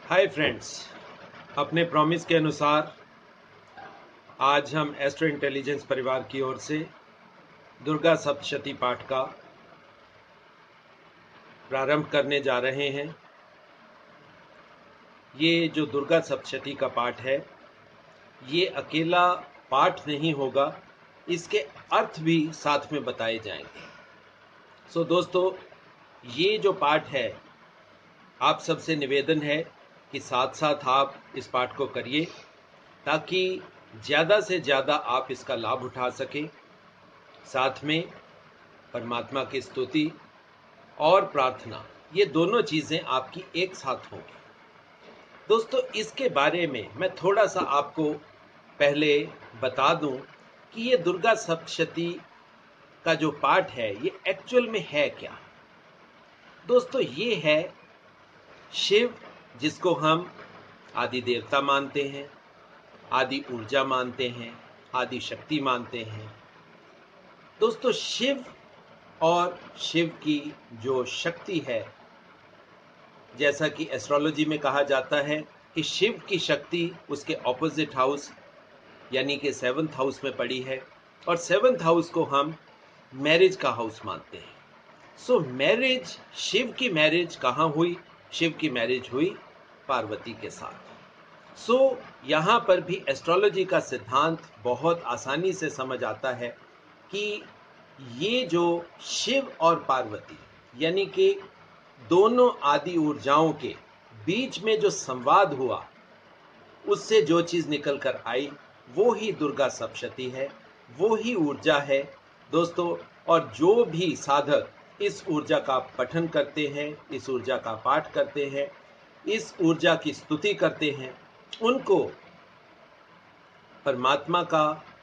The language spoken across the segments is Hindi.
हाय फ्रेंड्स, अपने प्रॉमिस के अनुसार आज हम एस्ट्रो इंटेलिजेंस परिवार की ओर से दुर्गा सप्तशती पाठ का प्रारंभ करने जा रहे हैं। ये जो दुर्गा सप्तशती का पाठ है, ये अकेला पाठ नहीं होगा, इसके अर्थ भी साथ में बताए जाएंगे। दोस्तों, ये जो पाठ है, आप सबसे निवेदन है कि साथ साथ आप इस पाठ को करिए ताकि ज़्यादा से ज़्यादा आप इसका लाभ उठा सकें। साथ में परमात्मा की स्तुति और प्रार्थना, ये दोनों चीज़ें आपकी एक साथ होंगी। दोस्तों, इसके बारे में मैं थोड़ा सा आपको पहले बता दूं कि ये दुर्गा सप्तशती का जो पाठ है, ये एक्चुअल में है क्या। दोस्तों, ये है शिव, जिसको हम आदि देवता मानते हैं, आदि ऊर्जा मानते हैं, आदि शक्ति मानते हैं। दोस्तों, शिव और शिव की जो शक्ति है, जैसा कि एस्ट्रोलॉजी में कहा जाता है कि शिव की शक्ति उसके ऑपोजिट हाउस यानी कि 7th हाउस में पड़ी है, और 7th हाउस को हम मैरिज का हाउस मानते हैं। मैरिज, शिव की मैरिज कहाँ हुई? शिव की मैरिज हुई पार्वती के साथ। यहाँ पर भी एस्ट्रोलॉजी का सिद्धांत बहुत आसानी से समझ आता है कि ये जो शिव और पार्वती यानी कि दोनों आदि ऊर्जाओं के बीच में जो संवाद हुआ, उससे जो चीज निकल कर आई, वो ही दुर्गा सप्तशती है, वो ही ऊर्जा है दोस्तों। और जो भी साधक इस ऊर्जा का पठन करते हैं, इस ऊर्जा का पाठ करते हैं, इस ऊर्जा की स्तुति करते हैं, उनको परमात्मा का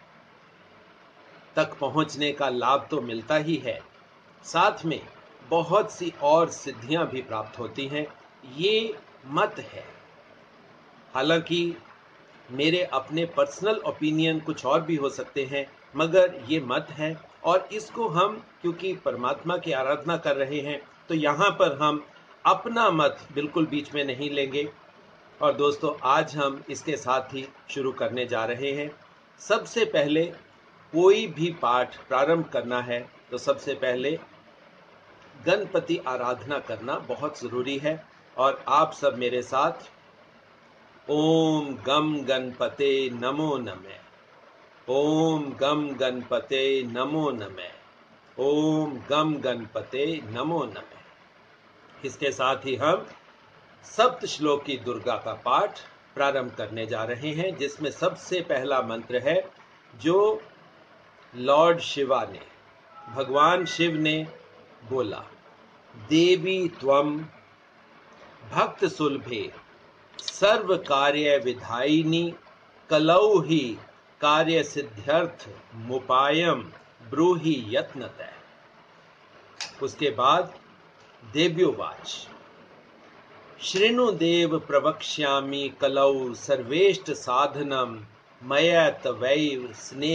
तक पहुंचने का लाभ तो मिलता ही है, साथ में बहुत सी और सिद्धियां भी प्राप्त होती हैं। ये मत है, हालांकि मेरे अपने पर्सनल ओपिनियन कुछ और भी हो सकते हैं, मगर ये मत है। और इसको हम क्योंकि परमात्मा की आराधना कर रहे हैं, तो यहाँ पर हम अपना मत बिल्कुल बीच में नहीं लेंगे। और दोस्तों, आज हम इसके साथ ही शुरू करने जा रहे हैं। सबसे पहले कोई भी पाठ प्रारंभ करना है तो सबसे पहले गणपति आराधना करना बहुत जरूरी है। और आप सब मेरे साथ ओम गम गणपते नमो नमः, ओम गम गणपते नमो नमः, ओम गम गणपते नमो नमः। इसके साथ ही हम सप्त श्लोकी दुर्गा का पाठ प्रारंभ करने जा रहे हैं, जिसमें सबसे पहला मंत्र है जो लॉर्ड शिवा ने, भगवान शिव ने बोला, देवी त्वम भक्त सुलभे सर्व कार्य विधायिनी कलौ ही कार्य सिद्ध्यर्थ मुपायम ब्रूहि यत्नतः। उसके बाद देव्योवाच, शृणु देव प्रवक्ष्यामि कलौ सर्वेष्ट साधनम मया तवैव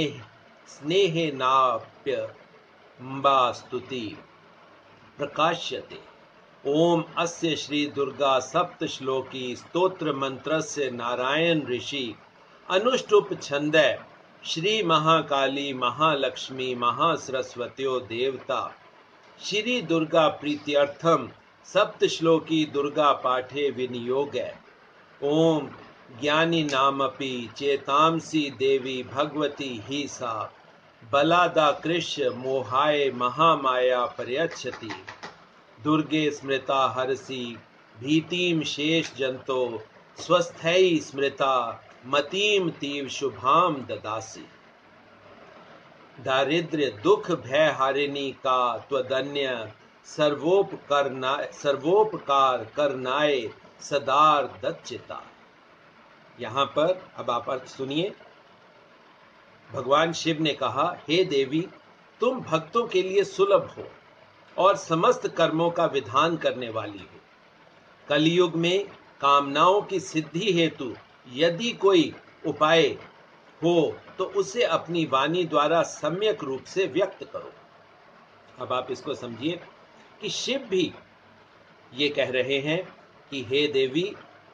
स्नेहेनाप्य म्बा स्तुति प्रकाश्यते। ओम अस्य श्री दुर्गा सप्त श्लोकी स्तोत्र मंत्रस्य नारायण ऋषि अनुष्टुप छंदे श्री महाकाली महालक्ष्मी महासरस्वत्यो देवता श्री दुर्गा प्रीत्यर्थम सप्त श्लोकी दुर्गा पाठे विनियोगै। ओम ज्ञानी नामपि चेतांसी देवी भगवती ही सा बलादा कृष्य मोहाय महामाया पर्यच्छति। दुर्गे स्मृता हरसी भीतिम शेष जंतो स्वस्थै स्मृता मतीम तीव शुभाम ददासी। दारिद्र्य दुख भय हारिणी का त्वदन्य सर्वोपकार करनाए सदार दच्चिता। यहाँ पर अब आप अर्थ सुनिए। भगवान शिव ने कहा, हे देवी, तुम भक्तों के लिए सुलभ हो और समस्त कर्मों का विधान करने वाली हो। कलयुग में कामनाओं की सिद्धि हेतु यदि कोई उपाय हो तो उसे अपनी वाणी द्वारा सम्यक रूप से व्यक्त करो। अब आप इसको समझिए कि शिव भी ये कह रहे हैं कि हे देवी,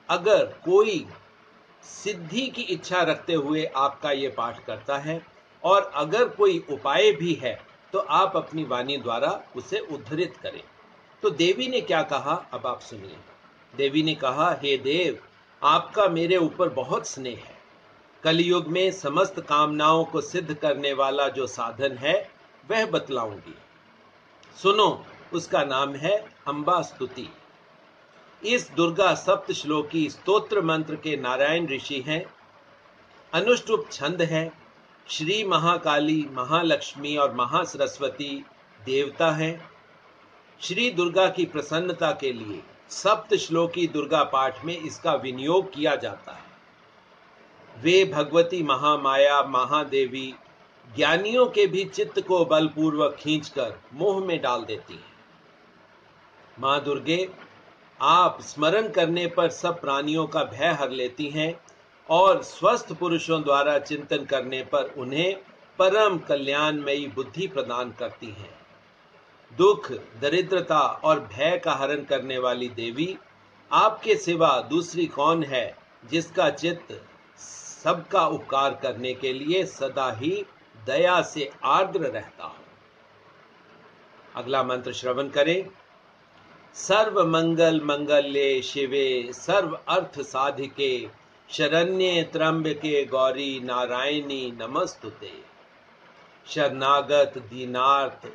अगर कोई सिद्धि की इच्छा रखते हुए आपका ये पाठ करता है और अगर कोई उपाय भी है तो आप अपनी वाणी द्वारा उसे उद्धृत करें। तो देवी ने क्या कहा, अब आप सुनिए। देवी ने कहा, हे देव, आपका मेरे ऊपर बहुत स्नेह है। कलयुग में समस्त कामनाओं को सिद्ध करने वाला जो साधन है वह बतलाऊंगी। सुनो, उसका नाम है अंबा स्तुति। इस दुर्गा सप्त श्लोकी स्तोत्र मंत्र के नारायण ऋषि हैं। अनुष्टुप छंद है। श्री महाकाली, महालक्ष्मी और महासरस्वती देवता हैं। श्री दुर्गा की प्रसन्नता के लिए सप्त श्लोकी दुर्गा पाठ में इसका विनियोग किया जाता है। वे भगवती महामाया महादेवी ज्ञानियों के भी चित्त को बलपूर्वक खींचकर मोह में डाल देती हैं। मां दुर्गे, आप स्मरण करने पर सब प्राणियों का भय हर लेती हैं और स्वस्थ पुरुषों द्वारा चिंतन करने पर उन्हें परम कल्याणमयी बुद्धि प्रदान करती हैं। दुख, दरिद्रता और भय का हरण करने वाली देवी, आपके सिवा दूसरी कौन है जिसका चित्त सबका उपकार करने के लिए सदा ही दया से आर्द्र रहता हो। अगला मंत्र श्रवण करें। सर्व मंगल मंगल्ये शिवे सर्व अर्थ साधिके शरण्ये त्र्यंबके गौरी नारायणी नमस्तुते। शरणागत दीनार्थ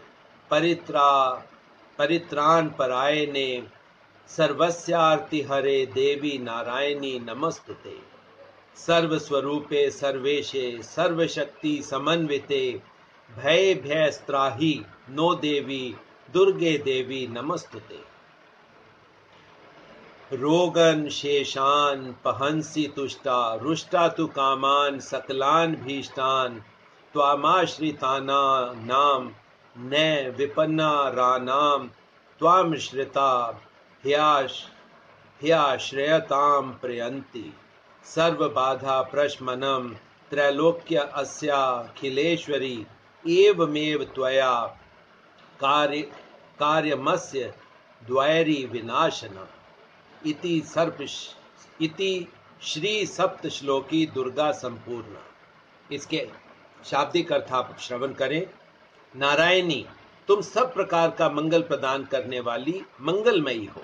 परित्राण परायणे सर्वस्यार्ति हरे देवी नारायणी नमस्तुते। सर्वस्वरूपे सर्वेशे सर्वशक्ति समन्विते भय भयस्त्राहि नो देवी दुर्गे देवी नमस्तुते। रोगन शेषान पहंसि तुष्टा रुष्टा तु कामान सकलान भीष्टान त्वामाश्रिताना नाम न विपन्ना रानाम त्वाम श्रिता ह्याश्रयताम प्रयन्ति। सर्व बाधा प्रशमनम त्रैलोक्य अस्याखिलेश्वरी एवमेव त्वया कार्यमस्य द्वैरी विनाशनम्। इति श्री सप्त श्लोकी दुर्गा संपूर्ण। इसके शाब्दिक अर्थ आप श्रवण करें। नारायणी, तुम सब प्रकार का मंगल प्रदान करने वाली मंगलमयी हो।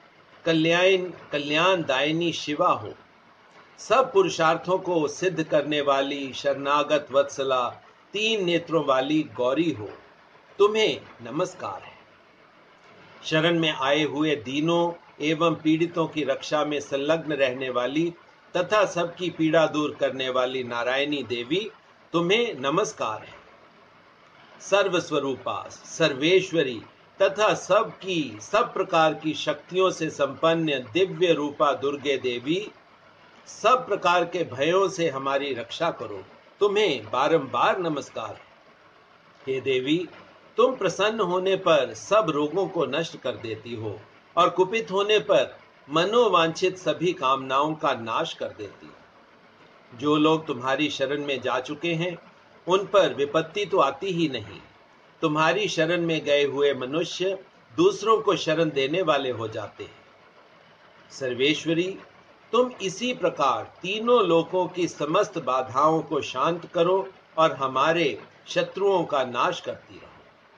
कल्याण दायिनी शिवा हो। सब पुरुषार्थों को सिद्ध करने वाली शरणागत वत्सला तीन नेत्रों वाली गौरी हो। तुम्हें नमस्कार है। शरण में आए हुए दीनों एवं पीड़ितों की रक्षा में संलग्न रहने वाली तथा सबकी पीड़ा दूर करने वाली नारायणी देवी, तुम्हें नमस्कार है। सर्वस्वरूपा, सर्वेश्वरी तथा सब प्रकार की शक्तियों से संपन्न दिव्य रूपा दुर्गे देवी, सब प्रकार के भयों से हमारी रक्षा करो। तुम्हें बारंबार नमस्कार है। हे देवी, तुम प्रसन्न होने पर सब रोगों को नष्ट कर देती हो और कुपित होने पर मनोवांछित सभी कामनाओं का नाश कर देती हो। जो लोग तुम्हारी शरण में जा चुके हैं उन पर विपत्ति तो आती ही नहीं। तुम्हारी शरण में गए हुए मनुष्य दूसरों को शरण देने वाले हो जाते हैं। सर्वेश्वरी, तुम इसी प्रकार तीनों लोकों की समस्त बाधाओं को शांत करो और हमारे शत्रुओं का नाश करती रहो।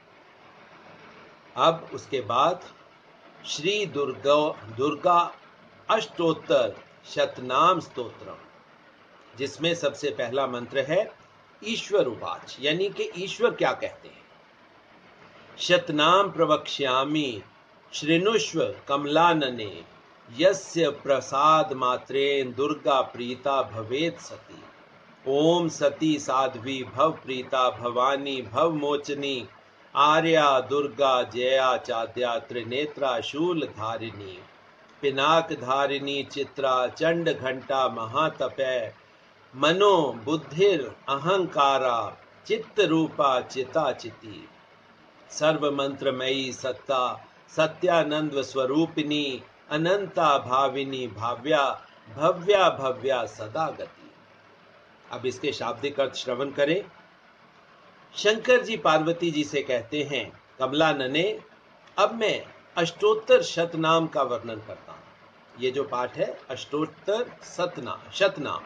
अब उसके बाद श्री दुर्गा अष्टोत्तर शतनाम स्तोत्रम, जिसमें सबसे पहला मंत्र है ईश्वर उवाच, यानी कि ईश्वर क्या कहते हैं। शतनाम प्रवक्ष्यामि श्रृणुष्व कमलानने यस्य प्रसाद मात्रेन दुर्गा प्रीता भवेत् सती। ओम सती साध्वी भव प्रीता भवानी भव मोचनी आर्या दुर्गा जया चाद्या त्रिनेत्रा शूल धारिणी पिनाक धारिणी चित्रा चंड घंटा महातपै मनो बुद्धिर अहंकारा चित्त रूपा चिता चिति। सर्व मंत्रमयी सत्ता सत्यानंद स्वरूपिणी अनंता भाविनी भाव्या भव्या भव्या सदा गति। अब इसके शाब्दिक अर्थ श्रवण करें। शंकर जी पार्वती जी से कहते हैं, कमला नने, अब मैं अष्टोत्तर शतनाम का वर्णन करता हूं। ये जो पाठ है अष्टोत्तर शतनाम,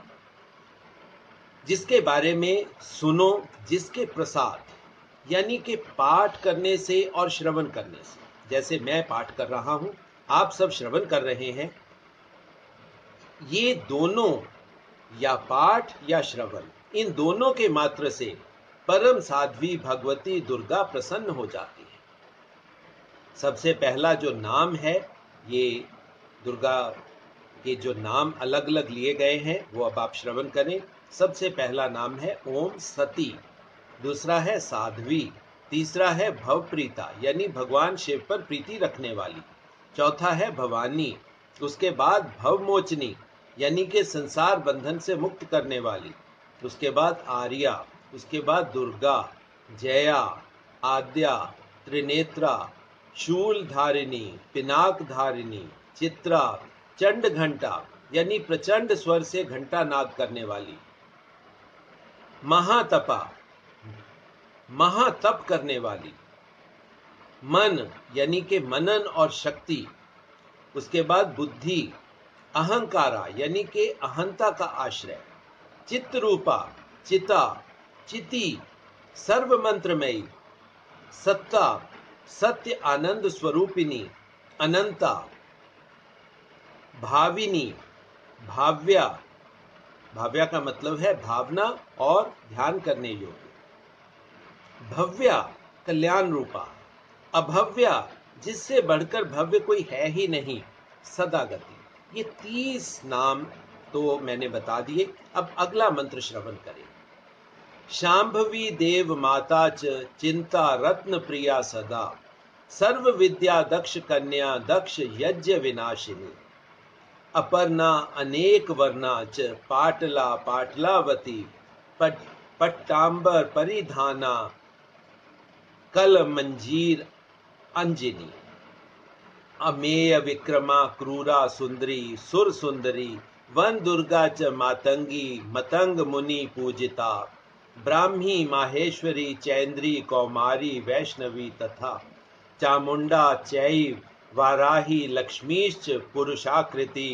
जिसके बारे में सुनो, जिसके प्रसाद यानी कि पाठ करने से और श्रवण करने से, जैसे मैं पाठ कर रहा हूं, आप सब श्रवण कर रहे हैं, ये दोनों या पाठ या श्रवण, इन दोनों के मात्र से परम साध्वी भगवती दुर्गा प्रसन्न हो जाती है। सबसे पहला जो नाम है, ये दुर्गा के जो नाम अलग अलग लिए गए हैं वो अब आप श्रवण करें। सबसे पहला नाम है ओम सती, दूसरा है साध्वी, तीसरा है भवप्रीता यानी भगवान शिव पर प्रीति रखने वाली, चौथा है भवानी, उसके बाद भवमोचनी यानी कि संसार बंधन से मुक्त करने वाली, उसके बाद आर्या, उसके बाद दुर्गा, जया, आद्या, त्रिनेत्रा, शूल धारिणी, पिनाक धारिणी, चित्रा, चंड घंटा यानी प्रचंड स्वर से घंटा नाद करने वाली, महातपा, महातप करने वाली, मन यानी कि मनन और शक्ति, उसके बाद बुद्धि, अहंकारा यानी कि अहंता का आश्रय, चित्त रूपा, चिता, चिति, सर्व मंत्रमयी, सत्ता, सत्य आनंद स्वरूपिणी, अनंता, भाविनी, भाव्या, भाव्या का मतलब है भावना और ध्यान करने योग्य, भव्या कल्याण रूपा, अभव्या जिससे बढ़कर भव्य कोई है ही नहीं, सदागति। ये 30 नाम तो मैंने बता दिए। अब अगला मंत्र श्रवण करें। शांभवी देव माता च चिंता रत्न प्रिया सदा, सर्व विद्या दक्ष कन्या दक्ष यज्ञ विनाशिनी, अपर्णा अनेक वर्णा च पाटला पाटलावती, पट्टांबर परिधाना कल मंजीर अंजिनी, अमेय विक्रमा क्रूरा सुंदरी सुर सुंदरी, वन दुर्गा च मातंगी मतंग मुनि पूजिता, ब्राह्मी माहेश्वरी चैन्द्री कौमारी वैष्णवी तथा चामुंडा चैव वाराही लक्ष्मीश्च पुरुषाकृति,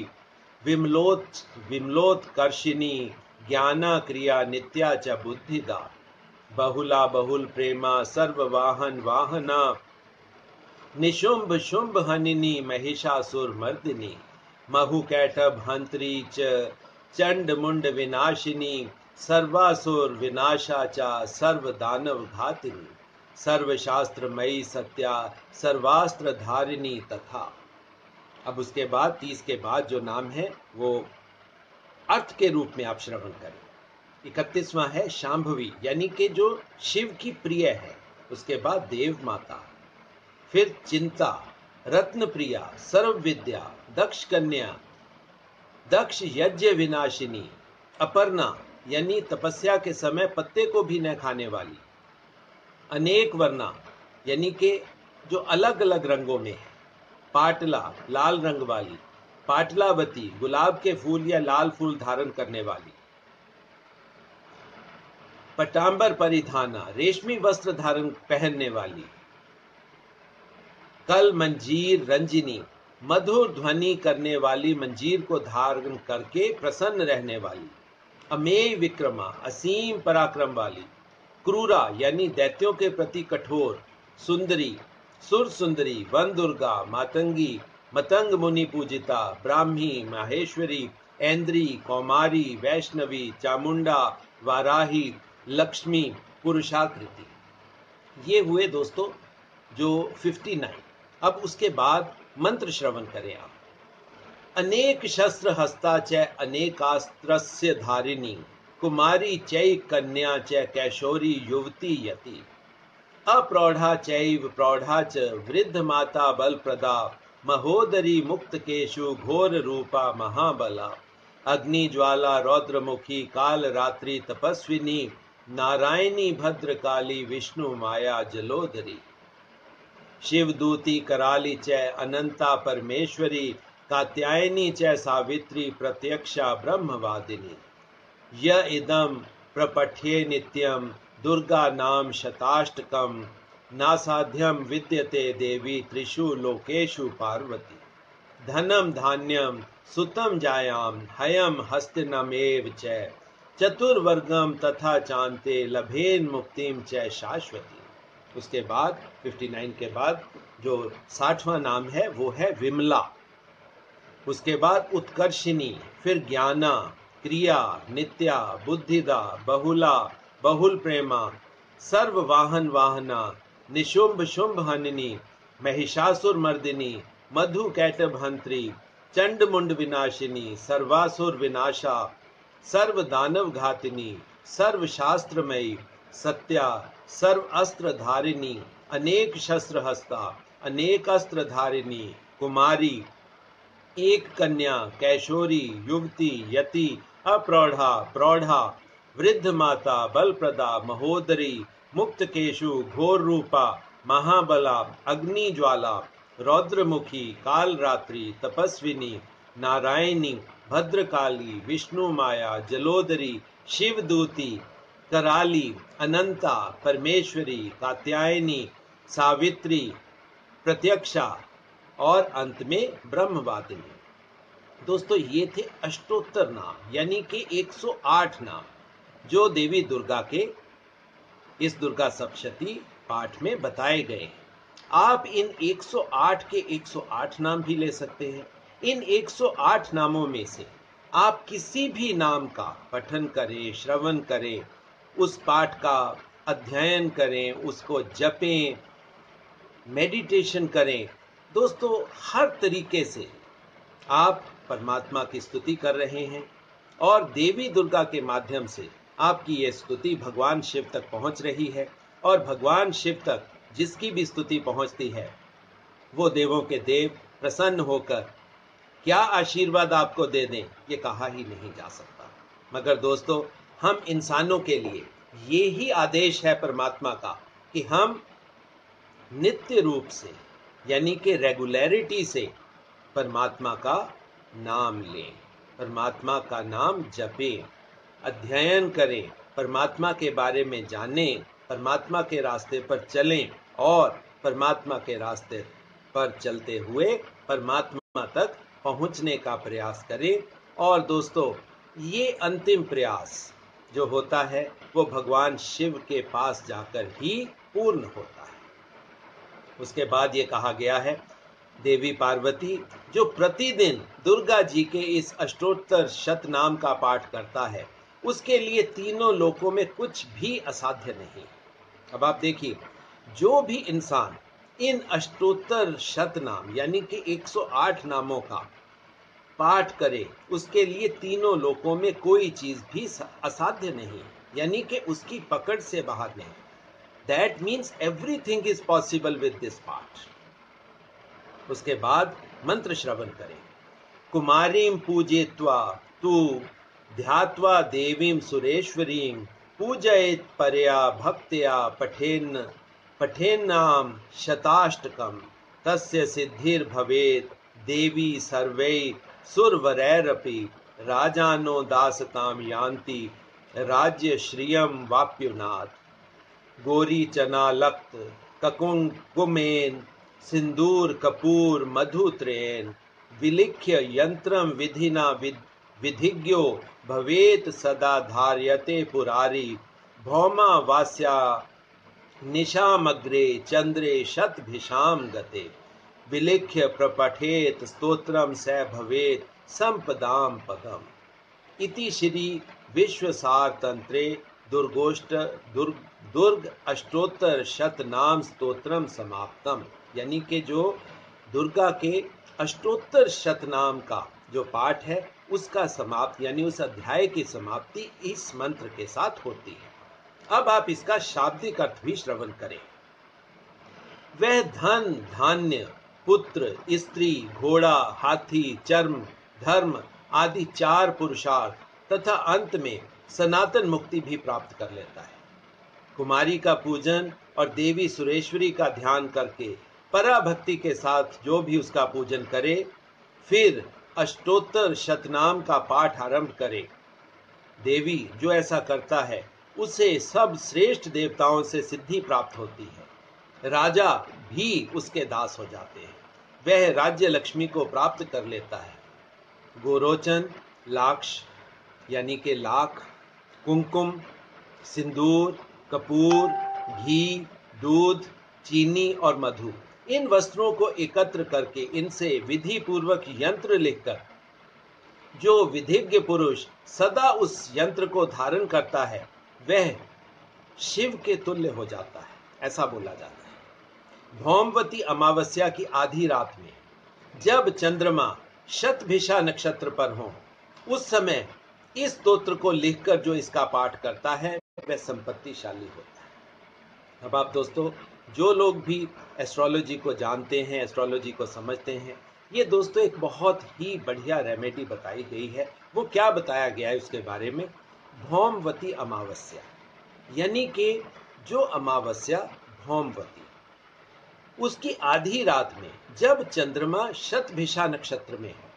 विमलोत्कर्षिणी ज्ञाना क्रिया नित्या च बुद्धिदा, बहुला बहुल प्रेमा सर्ववाहन वाहना, निशुंभ शुंभ हनिनी महिषासुर मर्दिनी, महुकैटभ हंत्री च चंड मुंड विनाशिनी, सर्वासुर विनाशा चा सर्व दानव घातिनी, सर्वशास्त्रमयी सत्या सर्वास्त्र धारिणी तथा। अब उसके बाद 30 के बाद जो नाम है वो अर्थ के रूप में आप श्रवण करें। 31वां है शांभवी यानी कि जो शिव की प्रिय है, उसके बाद देव माता, फिर चिंता, रत्न प्रिया, सर्व विद्या, दक्ष कन्या, दक्ष यज्ञ विनाशिनी, अपर्णा यानी तपस्या के समय पत्ते को भी न खाने वाली, अनेक वर्णा यानी कि जो अलग अलग रंगों में है, पाटला लाल रंग वाली, पाटलावती गुलाब के फूल या लाल फूल धारण करने वाली, पटांबर परिधाना रेशमी वस्त्र धारण पहनने वाली, कल मंजीर रंजिनी मधुर ध्वनि करने वाली मंजीर को धारण करके प्रसन्न रहने वाली, अमेय विक्रमा असीम पराक्रम वाली, क्रूरा यानी दैत्यों के प्रति कठोर, सुंदरी सुर सुंदरी, वन दुर्गा मातंगी मतंग मुनि पूजिता, ब्राह्मी माहेश्वरी ऐन्द्री कौमारी वैष्णवी चामुंडा वाराही लक्ष्मी पुरुषाकृति। ये हुए दोस्तों जो 59। अब उसके बाद मंत्र श्रवण करें आप। अनेक शस्त्र हस्ता च अनेकास्त्रस्य धारिणी, कुमारी चै कन्या च कैशोरी युवती यति, अप्रौढ़ा चैव प्रौढ़ा च वृद्ध माता बलप्रदा, महोदरी मुक्त केशु घोर रूपा महाबला, अग्नि ज्वाला रौद्रमुखी काल रात्रि तपस्विनी, नारायणी भद्रकाली विष्णु माया जलोदरी, शिवदूती कराली च अनंता परमेश्वरी, कात्यायनी च सावित्री प्रत्यक्षा ब्रह्मवादिनी, य इदं प्रपठ्ये नित्यं दुर्गा नाम शताष्टकं, नासाध्यं विद्यते देवी त्रिषु लोकेषु पार्वती, धनम धान्यम सुतम जायाम हयम हस्तिनमेव च चतुर्वर्गम तथा चांते लभेन मुक्तिम च शाश्वती। उसके बाद 59 के बाद जो 60वां नाम है वो है विमला। उसके बाद उत्कर्षिणी, फिर ज्ञाना, क्रिया, नित्या, बुद्धिदा, बहुला, बहुल प्रेमा, सर्व वाहन वाहना, निशुंभ शुंभ हननी, महिषासुर मर्दिनी, मधु कैटभ हंत्री, चंड मुंड विनाशिनी, सर्वासुर विनाशा, सर्व दानव घातिनी, सर्व शास्त्रमयी, सत्या, सर्व अस्त्र धारिणी, अनेक शस्त्र हस्ता, अनेक अस्त्र धारिणी, कुमारी, एक कन्या, कैशोरी, युवती, यति, अप्रौढ़ा, प्रौढ़ा, वृद्ध माता, बलप्रदा, महोदरी, मुक्त केशु, घोर रूपा, महाबला, अग्नि ज्वाला, रौद्रमुखी, काल रात्रि, तपस्विनी, नारायणी, भद्रकाली, विष्णु माया, जलोदरी, शिवदूती, कराली, अनंता, परमेश्वरी, कात्यायनी, सावित्री, प्रत्यक्षा और अंत में ब्रह्मवादिनी। दोस्तों ये थे अष्टोत्तर नाम, यानी कि 108 नाम जो देवी दुर्गा के इस दुर्गा सप्तशती पाठ में बताए गए। आप इन 108 के 108 नाम भी ले सकते हैं। इन 108 नामों में से आप किसी भी नाम का पठन करें, श्रवण करें, उस पाठ का अध्ययन करें, उसको जपें, मेडिटेशन करें। दोस्तों हर तरीके से आप परमात्मा की स्तुति कर रहे हैं और देवी दुर्गा के माध्यम से आपकी यह स्तुति भगवान शिव तक पहुंच रही है। और भगवान शिव तक जिसकी भी स्तुति पहुंचती है वो देवों के देव प्रसन्न होकर क्या आशीर्वाद आपको दे दें ये कहा ही नहीं जा सकता। मगर दोस्तों हम इंसानों के लिए ये ही आदेश है परमात्मा का कि हम नित्य रूप से यानी कि रेगुलरिटी से परमात्मा का नाम लें, परमात्मा का नाम जपें, अध्ययन करें, परमात्मा के बारे में जानें, परमात्मा के रास्ते पर चलें और परमात्मा के रास्ते पर चलते हुए परमात्मा तक पहुंचने का प्रयास करें। और दोस्तों ये अंतिम प्रयास जो होता है वो भगवान शिव के पास जाकर ही पूर्ण होता है। उसके बाद ये कहा गया है देवी पार्वती जो प्रतिदिन दुर्गा जी के इस अष्टोत्तर शतनाम का पाठ करता है उसके लिए तीनों लोकों में कुछ भी असाध्य नहीं। अब आप देखिए जो भी इंसान इन अष्टोत्तर शतनाम यानी कि 108 नामों का पाठ करे उसके लिए तीनों लोकों में कोई चीज भी असाध्य नहीं, यानी कि उसकी पकड़ से बाहर नहीं। That means everything is possible with this part. उसके बाद मंत्र श्रवण करें। कुमारीं पूजयित्वा तु ध्यात्वा देवीं सुरेश्वरीं पूजयेत् परया भक्त्या पठेन्नाम शताष्टकम् तस्य सिद्धिर्भवेत् देवी सर्वै सुरवरैरपि राजानो दासतां यान्ति राज्य श्रियं वाप्युनाथ। गोरी चना लक्त ककुंकुमेन सिंदूर कपूर मधुत्रेन विलिख्य यंत्रम विधिना विधिज्ञो भवेत सदा धार्यते पुरारी भौमा वास्या निशामग्रे चंद्रे शतभिषाम गते विलिख्य प्रपठेत स्तोत्रम स भवेत संपदाम पदम। इति श्री विश्वसार तंत्रे दुर्ग अष्टोत्तर शतनाम स्तोत्रम समाप्तम, यानी कि जो दुर्गा के अष्टोत्तर शतनाम का जो पाठ है उसका समाप्त यानी उस अध्याय की समाप्ति इस मंत्र के साथ होती है। अब आप इसका शाब्दिक अर्थ भी श्रवण करें। वह धन धान्य पुत्र स्त्री घोड़ा हाथी चर्म धर्म आदि 4 पुरुषार्थ तथा अंत में सनातन मुक्ति भी प्राप्त कर लेता है। कुमारी का पूजन और देवी सुरेश्वरी का ध्यान करके पराभक्ति के साथ जो भी उसका पूजन करे फिर अष्टोत्तर शतनाम का पाठ आरंभ करे, देवी जो ऐसा करता है उसे सब श्रेष्ठ देवताओं से सिद्धि प्राप्त होती है, राजा भी उसके दास हो जाते हैं, वह राज्य लक्ष्मी को प्राप्त कर लेता है। गोरोचन, लाक्ष यानी कि लाख, कुमकुम, सिंदूर, कपूर, घी, दूध, चीनी और मधु, इन वस्त्रों को एकत्र करके इनसे विधि पूर्वक यंत्र लिखकर जो विधिज्ञ पुरुष सदा उस यंत्र को धारण करता है वह शिव के तुल्य हो जाता है, ऐसा बोला जाता है। भौमवती अमावस्या की आधी रात में जब चंद्रमा शतभिषा नक्षत्र पर हो, उस समय इस स्तोत्र को लिखकर जो इसका पाठ करता है वह संपत्तिशाली होता है। अब आप दोस्तों, जो लोग भी एस्ट्रोलॉजी को जानते हैं, एस्ट्रोलॉजी को समझते हैं, ये दोस्तों एक बहुत ही बढ़िया रेमेडी बताई गई है। वो क्या बताया गया है उसके बारे में। भौमवती अमावस्या यानी कि जो अमावस्या भौमवती, उसकी आधी रात में जब चंद्रमा शतभिषा नक्षत्र में हो,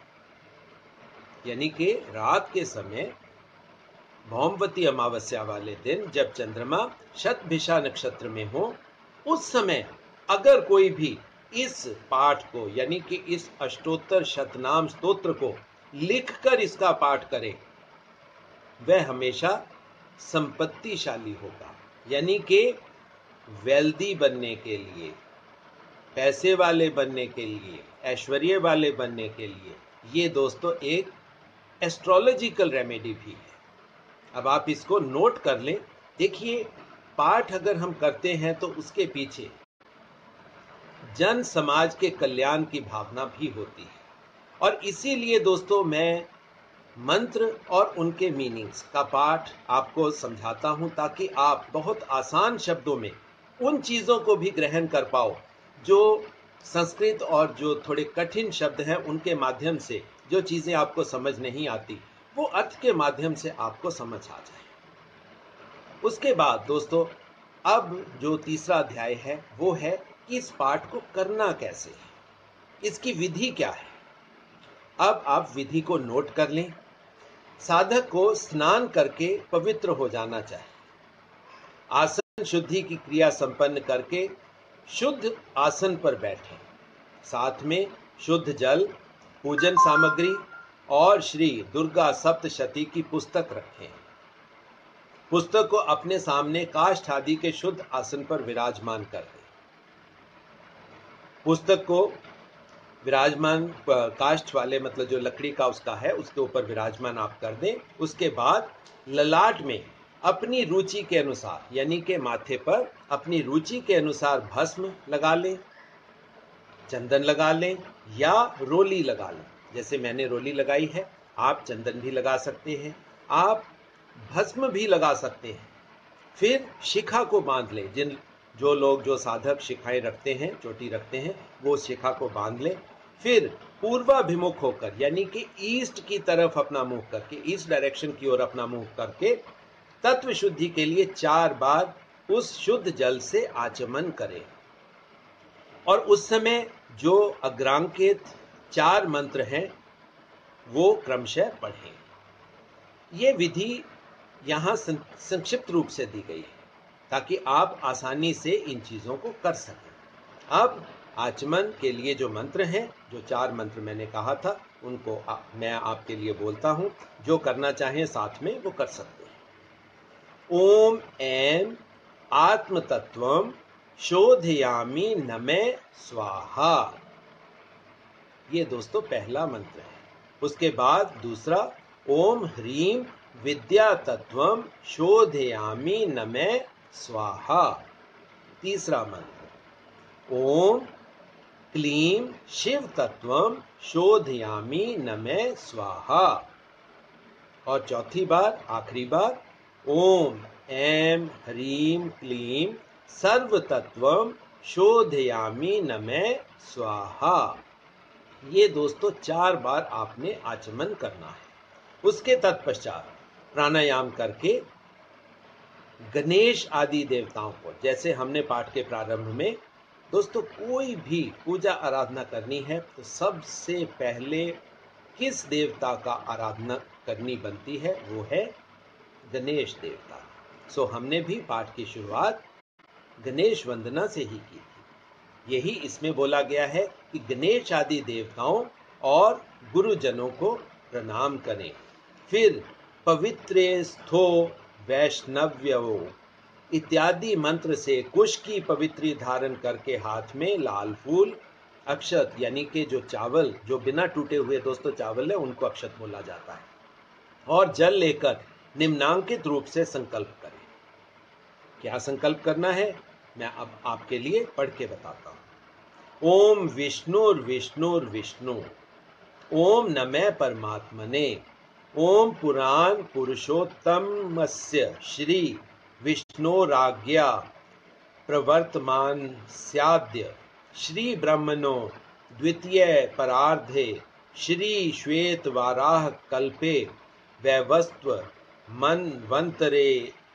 यानी कि रात के समय भौमवती अमावस्या वाले दिन जब चंद्रमा शतभिषा नक्षत्र में हो, उस समय अगर कोई भी इस पाठ को यानी कि इस अष्टोत्तर शतनाम स्तोत्र को लिखकर इसका पाठ करे, वह हमेशा संपत्तिशाली होगा। यानी कि वेल्दी बनने के लिए, पैसे वाले बनने के लिए, ऐश्वर्य वाले बनने के लिए ये दोस्तों एक एस्ट्रोलॉजिकल रेमेडी भी है। अब आप इसको नोट कर लें। देखिए, पाठ अगर हम करते हैं तो उसके पीछे जन समाज के कल्याण की भावना भी होती है, और इसीलिए दोस्तों मैं मंत्र और उनके मीनिंग्स का पाठ आपको समझाता हूं, ताकि आप बहुत आसान शब्दों में उन चीज़ों को भी ग्रहण कर पाओ जो संस्कृत और जो थोड़े कठिन शब्द हैं उनके माध्यम से जो चीज़ें आपको समझ नहीं आती, वो अर्थ के माध्यम से आपको समझ आ जाए। उसके बाद दोस्तों, अब जो तीसरा अध्याय है वो है कि इस पाठ को करना कैसे है, इसकी विधि क्या है। अब आप विधि को नोट कर लें। साधक को स्नान करके पवित्र हो जाना चाहिए। आसन शुद्धि की क्रिया संपन्न करके शुद्ध आसन पर बैठें। साथ में शुद्ध जल, पूजन सामग्री और श्री दुर्गा सप्तशती की पुस्तक रखें। पुस्तक को अपने सामने काष्ठ आदि के शुद्ध आसन पर विराजमान कर दें। पुस्तक को विराजमान काष्ठ वाले, मतलब जो लकड़ी का उसका है, उसके ऊपर विराजमान आप कर दें। उसके बाद ललाट में अपनी रुचि के अनुसार, यानी कि माथे पर अपनी रुचि के अनुसार भस्म लगा लें, चंदन लगा लें या रोली लगा लें। जैसे मैंने रोली लगाई है, आप चंदन भी लगा सकते हैं, आप भस्म भी लगा सकते हैं। फिर शिखा को बांध लें। जो लोग, जो साधक शिखाएं रखते हैं, चोटी रखते हैं, वो शिखा को बांध लें। फिर पूर्वाभिमुख होकर, यानी कि ईस्ट की तरफ अपना मुंह करके, ईस्ट डायरेक्शन की ओर अपना मुंह करके तत्व शुद्धि के लिए 4 बार उस शुद्ध जल से आचमन करें। और उस समय जो अग्रांकित 4 मंत्र हैं वो क्रमशः पढ़ें। ये विधि यहाँ संक्षिप्त रूप से दी गई है ताकि आप आसानी से इन चीज़ों को कर सकें। अब आचमन के लिए जो मंत्र हैं, जो 4 मंत्र मैंने कहा था, उनको मैं आपके लिए बोलता हूँ। जो करना चाहें साथ में वो कर सकते हैं। ओम ऐं आत्मतत्वम शोधयामि नमे स्वाहा, ये दोस्तों पहला मंत्र है। उसके बाद दूसरा, ओम ह्रीम विद्या तत्वम शोधयामि नमे स्वाहा। तीसरा मंत्र, ओम क्लीम शिव तत्वम शोधयामि नमे स्वाहा। और चौथी बार, आखिरी बार, ओम ऐं ह्रीम क्लीम सर्व तत्वम शोधयामि नमे स्वाहा। ये दोस्तों 4 बार आपने आचमन करना है। उसके तत्पश्चात प्राणायाम करके गणेश आदि देवताओं को, जैसे हमने पाठ के प्रारंभ में दोस्तों कोई भी पूजा आराधना करनी है तो सबसे पहले किस देवता का आराधना करनी बनती है, वो है गणेश देवता। हमने भी पाठ की शुरुआत गणेश वंदना से ही की थी। यही इसमें बोला गया है कि गणेश आदि देवताओं और गुरुजनों को प्रणाम करें। फिर पवित्रे स्थो वैष्णव्यो इत्यादि मंत्र से कुश की पवित्री धारण करके हाथ में लाल फूल, अक्षत यानी कि जो चावल, जो बिना टूटे हुए दोस्तों चावल है, उनको अक्षत बोला जाता है, और जल लेकर निम्नांकित रूप से संकल्प करें। क्या संकल्प करना है मैं अब आपके लिए पढ़ के बताता हूं। ओम विष्णुर्विष्णुर्विष्णु, ओम नमः परमात्मने, ओम पुराण पुरुषोत्तमस्य श्री विष्णोराज्ञा प्रवर्तमान स्याद्य श्री ब्रह्मणो द्वितीय परार्धे श्री श्वेत वाराह कल्पे वैवस्व मनवंतरे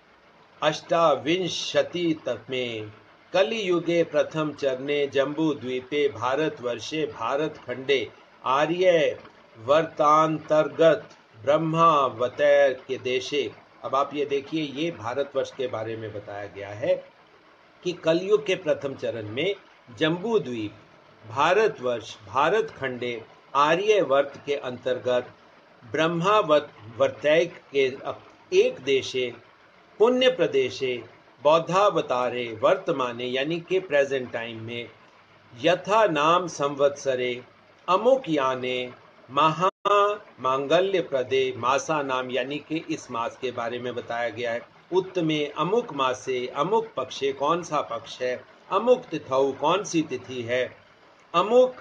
अष्टाविंशतितमे कलियुगे प्रथम चरणे जम्बू द्वीपे भारतवर्षे भारतखंडे आर्य वर्तांतर्गत ब्रह्मावतैर के देशे। अब आप ये देखिए, ये भारतवर्ष के बारे में बताया गया है कि कलयुग के प्रथम चरण में जम्बू द्वीप, भारतवर्ष, भारतखंडे, आर्यवर्त के अंतर्गत ब्रह्मावर्तैक के एक देशे पुण्य प्रदेशे बौद्धावतारे वर्तमाने यानी के प्रेजेंट टाइम में यथा नाम संवत्सरे अमुक याने महा मांगल्य प्रदे मासा नाम यानी कि इस मास के बारे में बताया गया है। उत्तमे अमुक मासे अमुक पक्षे कौन सा पक्ष है, अमुक तिथौ कौन सी तिथि है, अमुक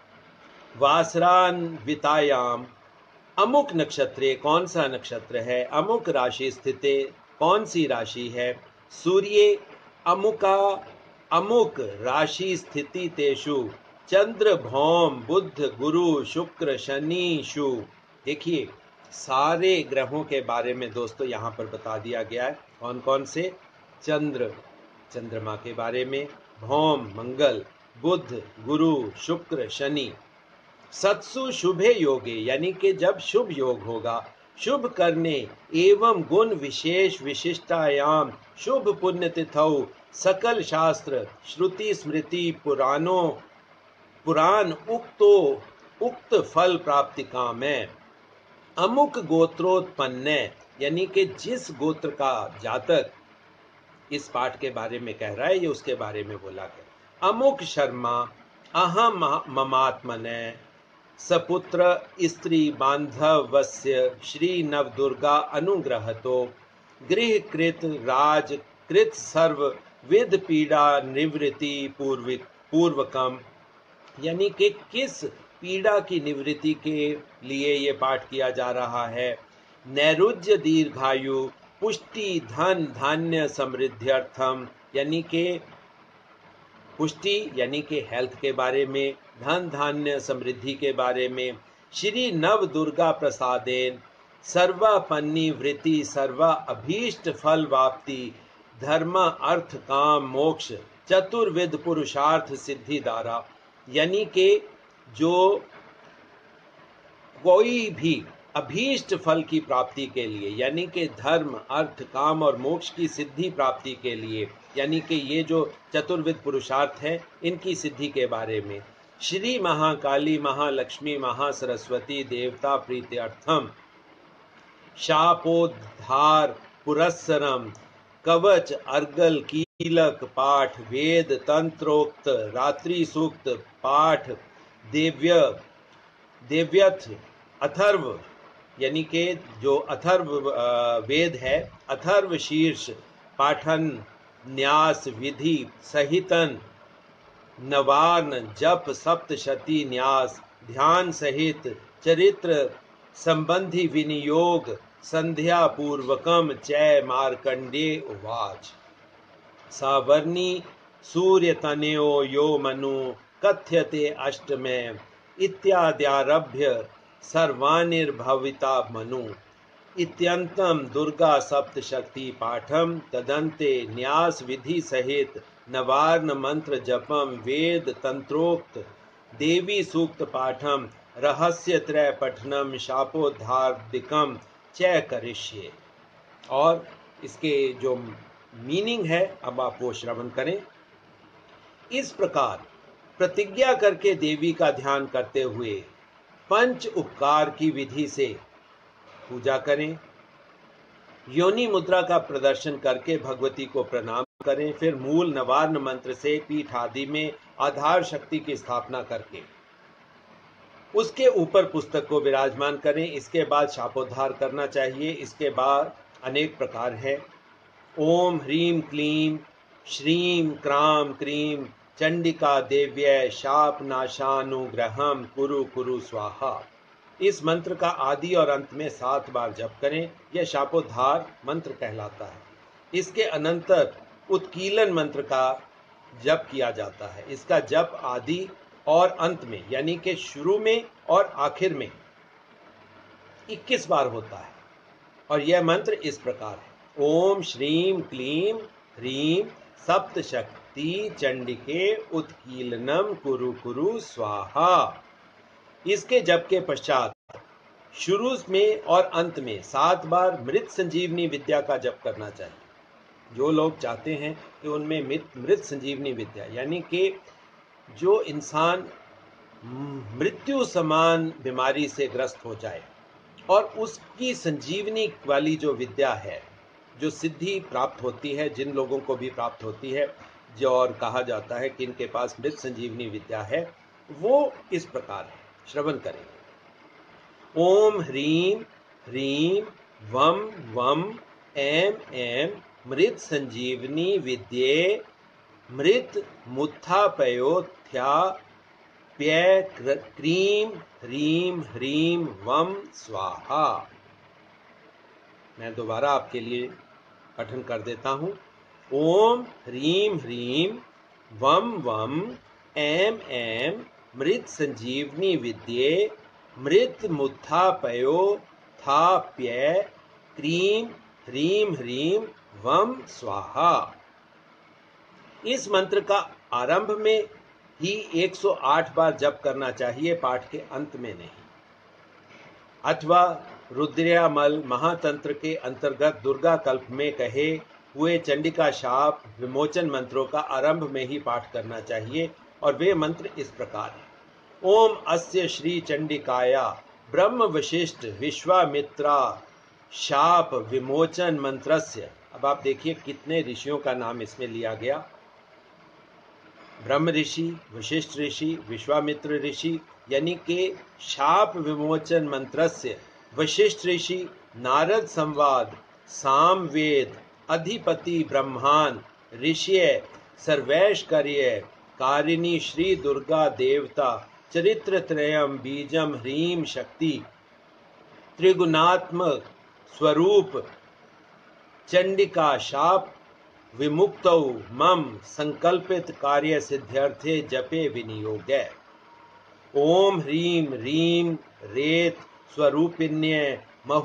वासरान्वितायाम अमुक नक्षत्रे कौन सा नक्षत्र है, अमुक राशि स्थिते कौन सी राशि है, सूर्य अमुका अमुक राशि स्थिति तेषु चंद्र भौम बुध गुरु शुक्र शनिषु। देखिए सारे ग्रहों के बारे में दोस्तों यहाँ पर बता दिया गया है। कौन कौन से? चंद्र, चंद्रमा के बारे में, भौम मंगल, बुध गुरु शुक्र शनि। सत्सु शुभे योगे यानी कि जब शुभ योग होगा, शुभ करने एवं गुण विशेष विशिष्टायाम शुभ पुण्य तिथौ सकल शास्त्र श्रुति स्मृति पुराण उक्त फल प्राप्ति काम है। अमुक गोत्रोत्पन्न यानी कि जिस गोत्र का जातक इस पाठ के बारे में कह रहा है, ये उसके बारे में बोला गया। अमुक शर्मा अहम ममात्मने सपुत्र स्त्री बांधवस्य श्री नवदुर्गा अनुग्रहतो गृहकृत राजकृत सर्व विध पीड़ा निवृत्ति पूर्वकम यानी कि किस पीड़ा की निवृत्ति के लिए ये पाठ किया जा रहा है। नैरुज्य दीर्घायु पुष्टि धन धान्य समृद्ध्यर्थम यानी कि पुष्टि यानी कि हेल्थ के बारे में, धन धान्य समृद्धि के बारे में। श्री नव दुर्गा प्रसादेन सर्वापन्नी वृत्ति सर्वा अभीष्ट फल वाप्ति धर्म अर्थ काम मोक्ष चतुर्विध पुरुषार्थ सिद्धि द्वारा यानी कि जो कोई भी अभीष्ट फल की प्राप्ति के लिए यानी कि धर्म अर्थ काम और मोक्ष की सिद्धि प्राप्ति के लिए यानी कि ये जो चतुर्विध पुरुषार्थ हैं इनकी सिद्धि के बारे में। श्री महाकाली महालक्ष्मी महासरस्वती देवता प्रीत्यर्थम शापोद्धार पुरस्सरम कवच अर्गल कीलक पाठ वेद तंत्रोक्त रात्रि सूक्त पाठ देव्यथ अथर्व यानी कि जो अथर्व वेद है, अथर्व शीर्ष पाठन न्यास विधि सहितन नवार्न जप सप्तशती न्यास ध्यान सहित चरित्र संबंधी विनियोग संध्या पूर्वकम चय मार्कंडे उवाच। सावर्णी सूर्य तनयो यो मनु कथ्यते अष्टमे इत्याद्यारभ्य सर्वानिर्भविता मनु इत्यंतम दुर्गा सप्तशक्ति पाठम तदंते न्यास विधि सहित नवार्न मंत्र जपम वेद तंत्रोक्त देवी सूक्त पाठम रहस्य त्रय पठनम शापोद्धार्दिकम चय करिष्ये। और इसके जो मीनिंग है अब आप वो श्रवण करें। इस प्रकार प्रतिज्ञा करके देवी का ध्यान करते हुए पंच उपकार की विधि से पूजा करें। योनि मुद्रा का प्रदर्शन करके भगवती को प्रणाम करें। फिर मूल नवार्न मंत्र से पीठ आदि में आधार शक्ति की स्थापना करके उसके ऊपर पुस्तक को विराजमान करें। इसके बाद शापोद्धार करना चाहिए। इसके बाद अनेक प्रकार है। ओम ह्रीं क्लीं श्रीं क्रां क्रीं चंडिका देव्यै शाप नाशानुग्रहम कुरु कुरु स्वाहा। इस मंत्र का आदि और अंत में 7 बार जप करें। यह शापोद्धार मंत्र कहलाता है। इसके अनंतर उत्कीलन मंत्र का जप किया जाता है। इसका जप आदि और अंत में यानी कि शुरू में और आखिर में 21 बार होता है। और यह मंत्र इस प्रकार है। ओम श्रीं क्लीं ह्रीं सप्तशक्ति चंडिके उत्कीलनम कुरु कुरु स्वाहा। इसके जप के पश्चात शुरू में और अंत में 7 बार मृत संजीवनी विद्या का जप करना चाहिए। जो लोग चाहते हैं कि उनमें मृत संजीवनी विद्या यानी कि जो इंसान मृत्यु समान बीमारी से ग्रस्त हो जाए और उसकी संजीवनी वाली जो विद्या है, जो सिद्धि प्राप्त होती है, जिन लोगों को भी प्राप्त होती है, जो और कहा जाता है कि इनके पास मृत संजीवनी विद्या है, वो इस प्रकार है। श्रवण करें। ओम ह्रीं ह्रीं वम वम ऐं ऐं मृत संजीवनी विद्ये मृत मुत्थापयोथ्या प्य क्रीं ह्रीं ह्रीं वम स्वाहा। मैं दोबारा आपके लिए पठन कर देता हूं। ओम ह्रीं ह्रीं वम वम ऐं ऐं मृत संजीवनी विद्ये मृत मुत्थापयो थाप्य क्रीं ह्रीं ह्रीं वम स्वाहा। इस मंत्र का आरंभ में ही 108 बार जप करना चाहिए, पाठ के अंत में नहीं। अथवा रुद्रयामल महातंत्र के अंतर्गत दुर्गा कल्प में कहे हुए चंडिका शाप विमोचन मंत्रों का आरंभ में ही पाठ करना चाहिए। और वे मंत्र इस प्रकार हैं। ओम अस्य श्री चंडिकाया ब्रह्म वशिष्ठ विश्वामित्रा शाप विमोचन मंत्रस्य। अब आप देखिए कितने ऋषियों का नाम इसमें लिया गया। ब्रह्म ऋषि, वशिष्ठ ऋषि, विश्वामित्र ऋषि, यानी कि शाप विमोचन मंत्रस्य वशिष्ठ ऋषि, नारद संवाद, सामवेद, अधिपति ब्रह्मान, ऋषि सर्वैश्वर्य कारिणी श्री दुर्गा देवता, चरित्र त्रयम बीजम ह्रीं शक्ति, त्रिगुणात्मक स्वरूप चंडिका शाप विमुक्तौ मम संकल्पित कार्य सिद्ध्यर्थे जपे विनियोगे। ओम ह्रीं ह्रीं रेत स्वरूपिण्ये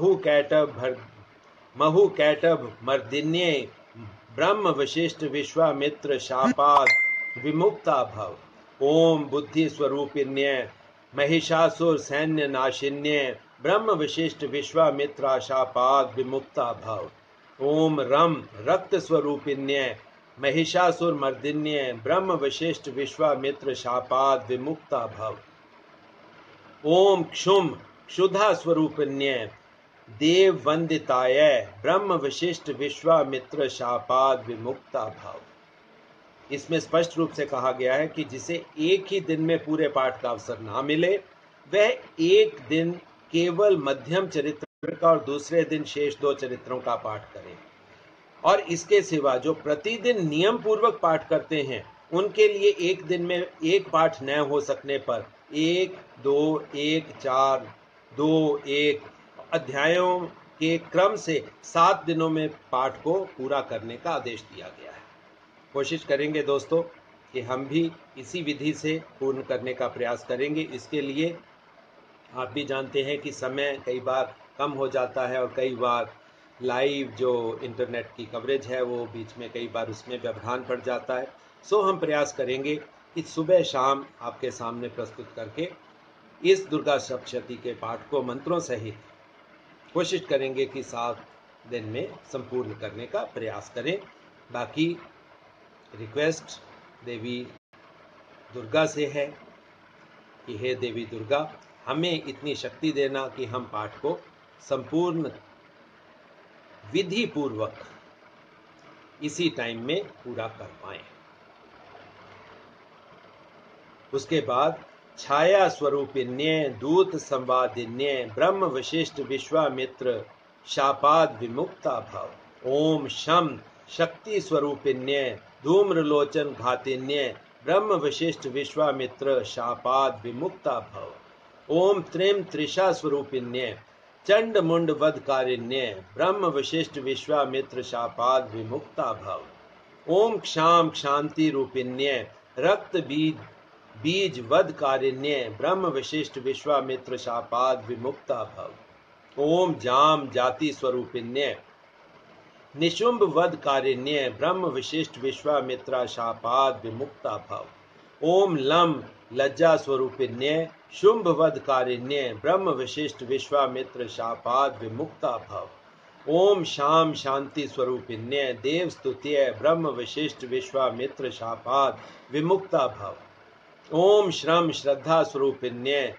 महुकैटभ मर्दिन्ये ब्रह्म वशिष्ठ विश्वामित्र शापाद विमुक्ता भव। ओम बुद्धि स्वरूपिण्ये महिषासुर सैन्य नाशिन्ये ब्रह्म वशिष्ठ विश्वामित्रा शापाद विमुक्ता भव। ओम रम रक्त स्वरूपिण्ये महिषासुर मर्दिन्ये ब्रह्म वशिष्ठ विश्वामित्र शापाद विमुक्ता भव। ओम क्षुम क्षुधा स्वरूपिण्ये देव वंदिताय ब्रह्म वशिष्ठ विश्वामित्र शापाद विमुक्ता भव। इसमें स्पष्ट रूप से कहा गया है कि जिसे एक ही दिन में पूरे पाठ का अवसर ना मिले, वह एक दिन केवल मध्यम चरित्र का और दूसरे दिन शेष 2 चरित्रों का पाठ करें। और इसके सिवा जो प्रतिदिन नियम पूर्वक पाठ करते हैं, उनके लिए एक दिन में एक पाठ न हो सकने पर 1, 2, 1, 4, 2, 1 अध्यायों के क्रम से 7 दिनों में पाठ को पूरा करने का आदेश दिया गया है। कोशिश करेंगे दोस्तों कि हम भी इसी विधि से पूर्ण करने का प्रयास करेंगे। इसके लिए आप भी जानते हैं कि समय कई बार कम हो जाता है और कई बार लाइव जो इंटरनेट की कवरेज है वो बीच में कई बार उसमें व्यवधान पड़ जाता है। सो हम प्रयास करेंगे कि सुबह शाम आपके सामने प्रस्तुत करके इस दुर्गा सप्तशती के पाठ को मंत्रों सहित कोशिश करेंगे कि 7 दिन में संपूर्ण करने का प्रयास करें। बाकी रिक्वेस्ट देवी दुर्गा से है कि हे देवी दुर्गा, हमें इतनी शक्ति देना कि हम पाठ को संपूर्ण विधि पूर्वक इसी टाइम में पूरा कर पाएं। उसके बाद छाया स्वरूपिन्य दूत संवादिन्य ब्रह्म वशिष्ठ विश्वामित्र शापाद विमुक्ता भव। ओम शम शक्ति स्वरूपिन्य धूम्रलोचन घातिन्य ब्रह्म वशिष्ठ विश्वामित्र शापाद विमुक्ता भव। ओम त्रिम त्रिषा स्वरूपिन्य चंड मुंड वधकारिण्य ब्रह्म वशिष्ठ विश्वामित्र शापाद विमुक्ता भव। ओम क्षाम क्षांति रूपिन्य रक्त बीज वधकारिण्य ब्रह्म वशिष्ठ विश्वामित्र शापाद विमुक्ता भव। ओम जाम जाति स्वरूपिन्य निशुंभ वधकारिण्य ब्रह्म वशिष्ठ विश्वामित्र शापाद विमुक्ता भव। ओम लम लज्जा स्वरूपिन्य शुंभ वधकारिण्य ब्रह्म वशिष्ठ विश्वामित्र शापाद विमुक्ता भव। ओम शाम शांति स्वरूपिन्य देव स्तुत्य ब्रह्म वशिष्ठ विश्वामित्र शापाद विमुक्ता भव। ओम श्रम श्रद्धा स्वरूपिन्य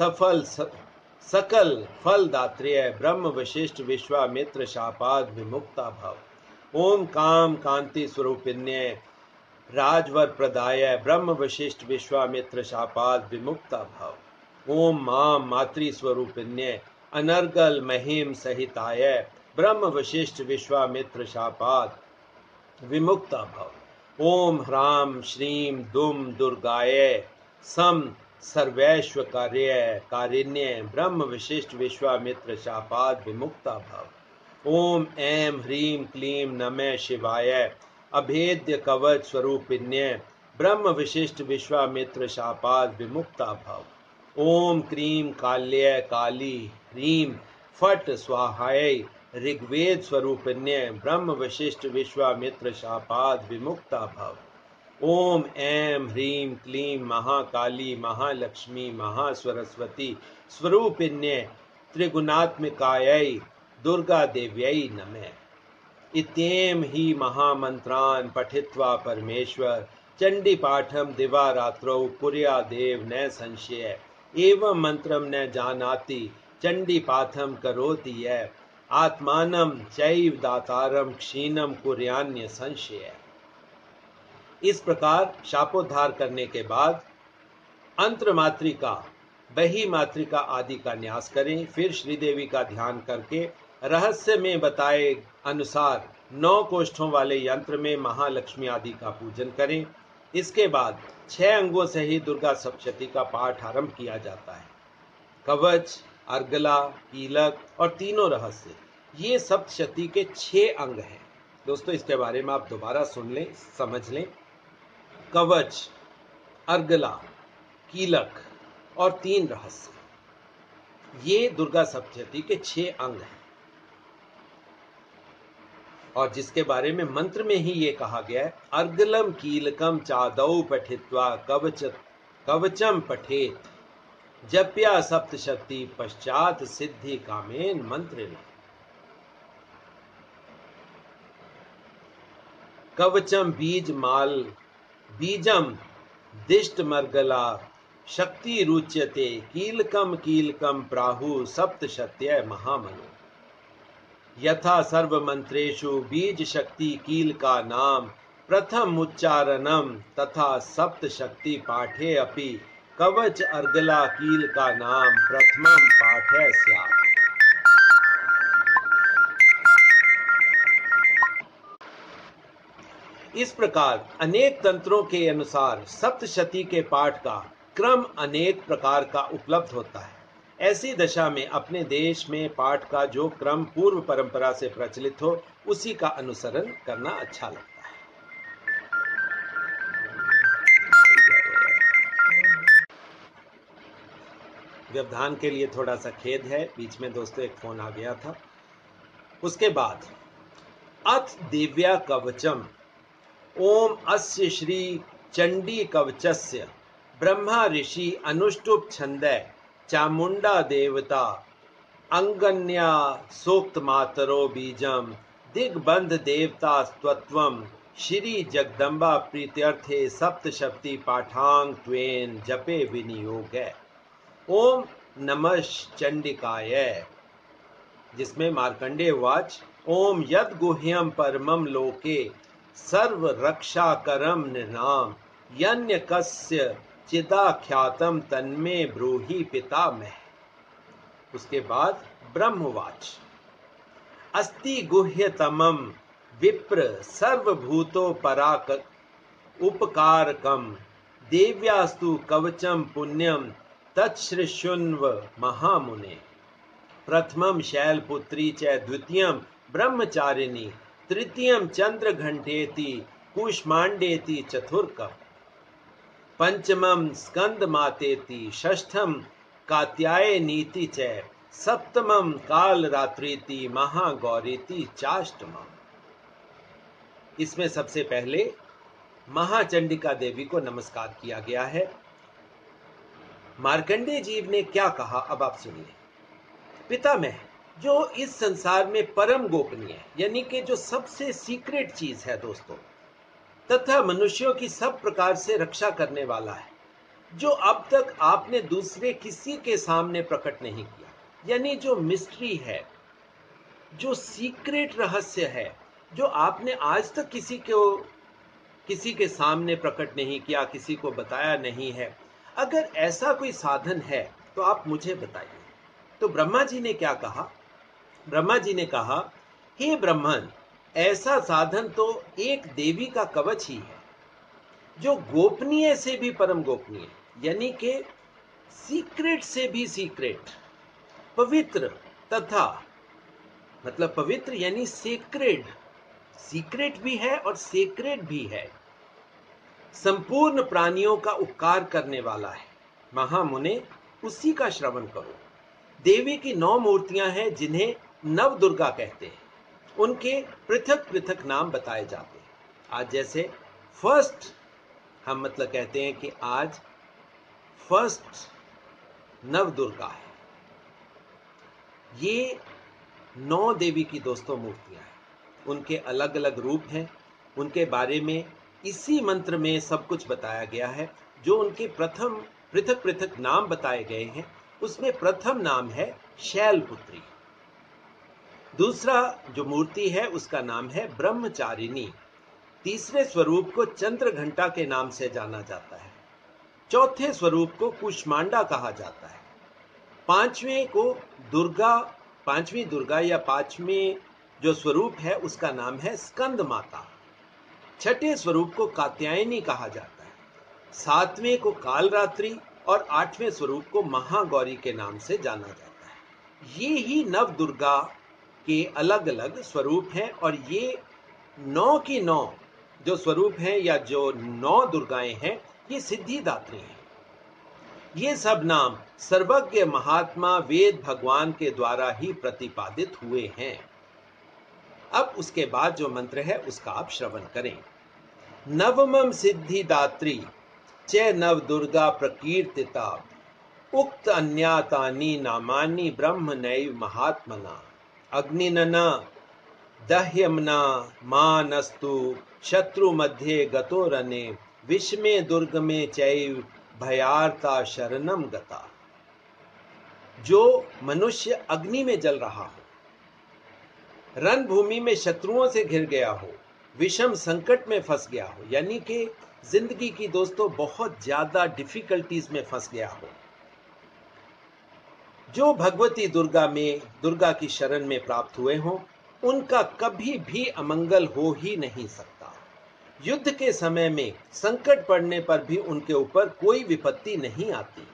सकल फल दात्रेय ब्रह्म वशिष्ठ विश्वामित्र शापाद विमुक्ता भव। ओम काम कांति स्वरूपिन्य राजवर प्रदाय ब्रह्म वशिष्ठ विश्वामित्र शापाद विमुक्ता भव। ओम माम मातृ स्वरूपिन्य अनर्गल महिम सहिताय ब्रह्म वशिष्ठ विश्वामित्र शापाद विमुक्ता भव। ओम ह्राम श्रीम दुम दुर्गाय सम सर्वैश्व कारिण्य ब्रह्म वशिष्ठ विश्वामित्र शापाद विमुक्ता भव। ओम ऐं ह्रीं क्लीं नमः शिवाय अभेद्य कवच स्वरूपिन्य ब्रह्म वशिष्ठ विश्वामित्र शापाद विमुक्ता भव। ओम क्रीं काल्य काली ह्रीं फट स्वाहाय ऋग्वेद स्वरूपिन्य ब्रह्म वशिष्ठ विश्वामित्र शापाद विमुक्ता भव। ओम ऐं ह्रीं क्लीं महाकाली महालक्ष्मी महासरस्वती स्वरूपिन्य त्रिगुणात्मिकायै दुर्गा देव्यै नमः। इत्येम हि महामंत्रान् पठित्वा परमेश्वर चंडी पाठम दिवारात्रौ कुर्यादेव न संशय। एवं मंत्रम न जानाति चंडी पाठम करोति यः आत्मानं चैव दातारं क्षीणं कुर्यान्य संशय। इस प्रकार शापोद्धार करने के बाद अंत्र मात्रिका बही मात्रिका आदि का न्यास करें। फिर श्रीदेवी का ध्यान करके रहस्य में बताए अनुसार 9 कोष्ठों वाले यंत्र में महालक्ष्मी आदि का पूजन करें। इसके बाद 6 अंगों से ही दुर्गा सप्तशती का पाठ आरंभ किया जाता है। कवच, अर्गला, कीलक और तीनों रहस्य, ये सप्तशती के 6 अंग हैं। दोस्तों, इसके बारे में आप दोबारा सुन लें, समझ लें। कवच, अर्गला, कीलक और 3 रहस्य, ये दुर्गा सप्तशती के 6 अंग हैं। और जिसके बारे में मंत्र में ही ये कहा गया है, अर्गलम कीलकम चादौ पठित्वा कवचम पठेत जप्या सप्तशती पश्चात सिद्धि कामेन मंत्र। कवचम बीज माल बीजम दिष्ट मर्गला शक्ति रुच्यते कीलकम कीलकम प्राहु सप्तशत्य महामनो। यथा सर्वमंत्रेषु बीज शक्ति कील का नाम प्रथम उच्चारणम तथा सप्तशक्ति पाठे अपि कवच अर्गला कील का नाम प्रथमम पाठे स्यात्। इस प्रकार अनेक तंत्रों के अनुसार सप्तशती के पाठ का क्रम अनेक प्रकार का उपलब्ध होता है। ऐसी दशा में अपने देश में पाठ का जो क्रम पूर्व परंपरा से प्रचलित हो, उसी का अनुसरण करना अच्छा लगता है। व्यवधान के लिए थोड़ा सा खेद है, बीच में दोस्तों एक फोन आ गया था। उसके बाद अथ दिव्या कवचम ओम अस्य श्री चंडी कवचस्य ब्रह्मा ऋषि अनुष्टुप छंदे चामुंडा देवता अंगन्या सूक्त मातरो बीजम दिग्बंध देवता स्तवत्वम श्री जगदम्बा प्रीत्यर्थे सप्तशक्ति पाठांग त्वेन जपे विनियोग है। ओम नमः चंडिकाय, जिसमें मार्कंडेय उवाच ओम यद गुह्यम परमम लोके सर्व रक्षा करम नृणाम यन्य कस्य चिदाख्यातम तन्मे ब्रूहि पितामह। उसके बाद ब्रह्मवाच अस्ति गुह्यतमम विप्र सर्वभूतो पराक उपकारकम देव्यास्तु कवचम पुण्यम तच्छृण्व महामुने। प्रथमम शैलपुत्री च द्वितीयम ब्रह्मचारिणी तृतीयम चंद्रघंटेति कूष्मांडेति चतुर्थम पंचमम स्कंदमातेति षष्ठम कात्यायनीति च सप्तमम कालरात्रीति महागौरीति चाष्टमम। इसमें सबसे पहले महाचंडिका देवी को नमस्कार किया गया है। मार्कंडेय जी ने क्या कहा अब आप सुनिए। पितामह, जो इस संसार में परम गोपनीय है, यानी कि जो सबसे सीक्रेट चीज है दोस्तों, तथा मनुष्यों की सब प्रकार से रक्षा करने वाला है, जो अब तक आपने दूसरे किसी के सामने प्रकट नहीं किया, यानी जो मिस्ट्री है, जो सीक्रेट रहस्य है, जो आपने आज तक किसी के सामने प्रकट नहीं किया, किसी को बताया नहीं है, अगर ऐसा कोई साधन है तो आप मुझे बताइए। तो ब्रह्मा जी ने क्या कहा? ब्रह्मा जी ने कहा, हे ब्रह्मन, ऐसा साधन तो एक देवी का कवच ही है, जो गोपनीय से भी परम गोपनीय, यानी कि सीक्रेट से भी सीक्रेट, पवित्र तथा, मतलब पवित्र यानी सेक्रेड, सीक्रेट भी है और सेक्रेड भी है, संपूर्ण प्राणियों का उपकार करने वाला है। महामुने, उसी का श्रवण करो। देवी की 9 मूर्तियां हैं जिन्हें नव दुर्गा कहते हैं। उनके पृथक पृथक नाम बताए जाते हैं। आज जैसे फर्स्ट हम मतलब कहते हैं कि आज फर्स्ट नव दुर्गा है। ये 9 देवी की दोस्तों मूर्तियां हैं। उनके अलग अलग रूप हैं। उनके बारे में इसी मंत्र में सब कुछ बताया गया है। जो उनके प्रथम पृथक पृथक नाम बताए गए हैं, उसमें प्रथम नाम है शैलपुत्री। दूसरा जो मूर्ति है उसका नाम है ब्रह्मचारिणी। तीसरे स्वरूप को चंद्रघंटा के नाम से जाना जाता है। चौथे स्वरूप को कूष्मांडा कहा जाता है। पांचवें दुर्गा या पांचवें जो स्वरूप है उसका नाम है स्कंद माता। छठे स्वरूप को कात्यायनी कहा जाता है। 7वें को कालरात्रि और 8वें स्वरूप को महागौरी के नाम से जाना जाता है। ये ही नव दुर्गा के अलग अलग स्वरूप हैं और ये 9 की 9 जो स्वरूप हैं या जो 9 दुर्गाएं हैं, ये सिद्धिदात्री हैं। ये सब नाम सर्वज्ञ महात्मा वेद भगवान के द्वारा ही प्रतिपादित हुए हैं। अब उसके बाद जो मंत्र है उसका आप श्रवण करें। नवमम सिद्धिदात्री च नव दुर्गा प्रकीर्तिता उक्त अन्यातानि नामानि ब्रह्म नैव महात्मना अग्निनना दह्यमना मानस्तु शत्रु मध्ये गतो रने विस्मे दुर्ग में चैव भयार्ता शरणम गता। जो मनुष्य अग्नि में जल रहा हो, रणभूमि में शत्रुओं से घिर गया हो, विषम संकट में फंस गया हो, यानी कि जिंदगी की दोस्तों बहुत ज्यादा डिफिकल्टीज में फंस गया हो, जो भगवती दुर्गा की शरण में प्राप्त हुए हों, उनका कभी भी अमंगल हो ही नहीं सकता। युद्ध के समय में संकट पड़ने पर भी उनके ऊपर कोई विपत्ति नहीं आती।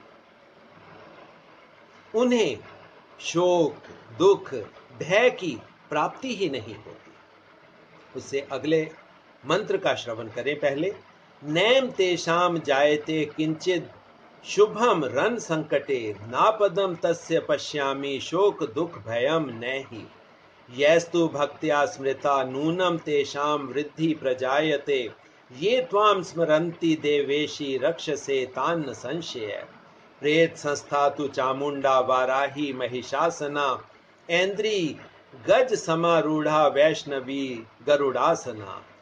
उन्हें शोक, दुख, भय की प्राप्ति ही नहीं होती। उससे अगले मंत्र का श्रवण करें पहले। नैम तेषाम जायते किंचित शुभम रण संकटे नापदम तस्य पश्यामि शोक दुख भयम नहि यस्तु भक्त्या स्मृता नूनम तेषाम वृद्धि प्रजायते ये त्वाम स्मरन्ति देवेशी रक्षसे तान्न संशय प्रेत संस्था तु चामुंडा वाराही महिषासना ऐन्द्री गज समारूढ़ा वैष्णवी गरुड़ासना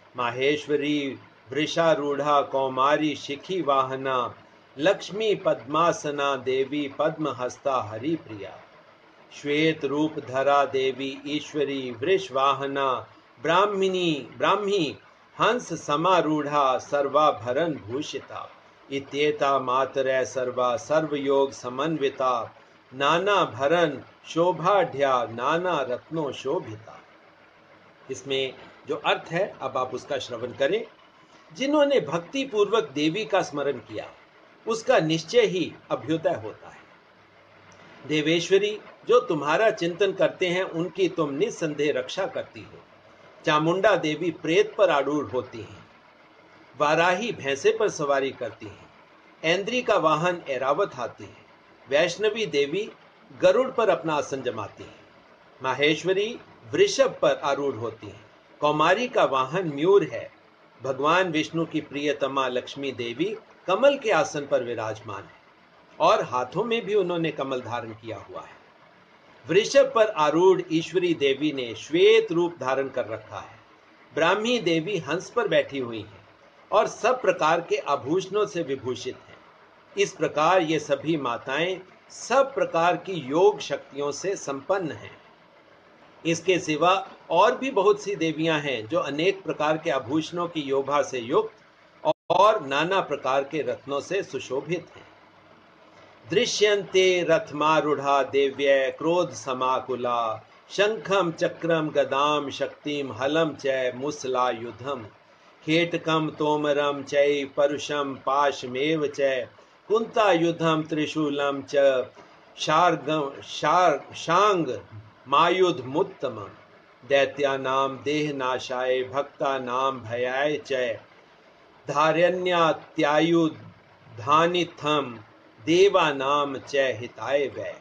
माहेश्वरी वृषारूढ़ा कौमारी शिखी वाहना, लक्ष्मी पद्मासना देवी पद्महस्ता हरि प्रिया। श्वेत रूप धरा देवी ईश्वरी वृष वाहना, ब्राह्मी हंस समारूढ़ा सर्वाभरण भूषिता। इत्येता मातरय सर्वा सर्वयोग समन्विता, नाना भरण शोभाढ्या नाना रत्नों शोभिता। इसमें जो अर्थ है अब आप उसका श्रवण करें। जिन्होंने भक्ति पूर्वक देवी का स्मरण किया उसका निश्चय ही अभ्युदय होता है। देवेश्वरी, जो तुम्हारा चिंतन करते हैं उनकी तुम निस्संदेह रक्षा करती हो। चामुंडा देवी प्रेत पर आरूढ़ होती हैं, वाराही भैंसे पर सवारी करती हैं, ऐन्द्री का वाहन ऐरावत हाथी है, वैष्णवी देवी गरुड़ पर अपना आसन जमाती है, माहेश्वरी वृषभ पर आरूढ़ होती है, कौमारी का वाहन मयूर है, भगवान विष्णु की प्रियतमा लक्ष्मी देवी कमल के आसन पर विराजमान है और हाथों में भी उन्होंने कमल धारण किया हुआ है। वृषभ पर आरूढ़ ईश्वरी देवी ने श्वेत रूप धारण कर रखा है। ब्राह्मी देवी हंस पर बैठी हुई है और सब प्रकार के आभूषणों से विभूषित है। इस प्रकार ये सभी माताएं सब प्रकार की योग शक्तियों से संपन्न हैं। इसके सिवा और भी बहुत सी देवियां हैं जो अनेक प्रकार के आभूषणों की शोभा से युक्त और नाना प्रकार के रत्नों से सुशोभित हैं। दृश्यन्ते रथमारूढ़ा देव्य क्रोध समाकुला, शंखम चक्रम गदाम शक्तिम हलम च मुसलायुधम, खेटकम तोमरम चै परुषम पाशमेव च, कुंतायुधम त्रिशूलम च शांग मायुध मुत्तमम, दैत्यानाम देहनाशाय भक्तानाम भयाय च, धारण्यात्यायुधानिथम देवानाम च हिताय वै।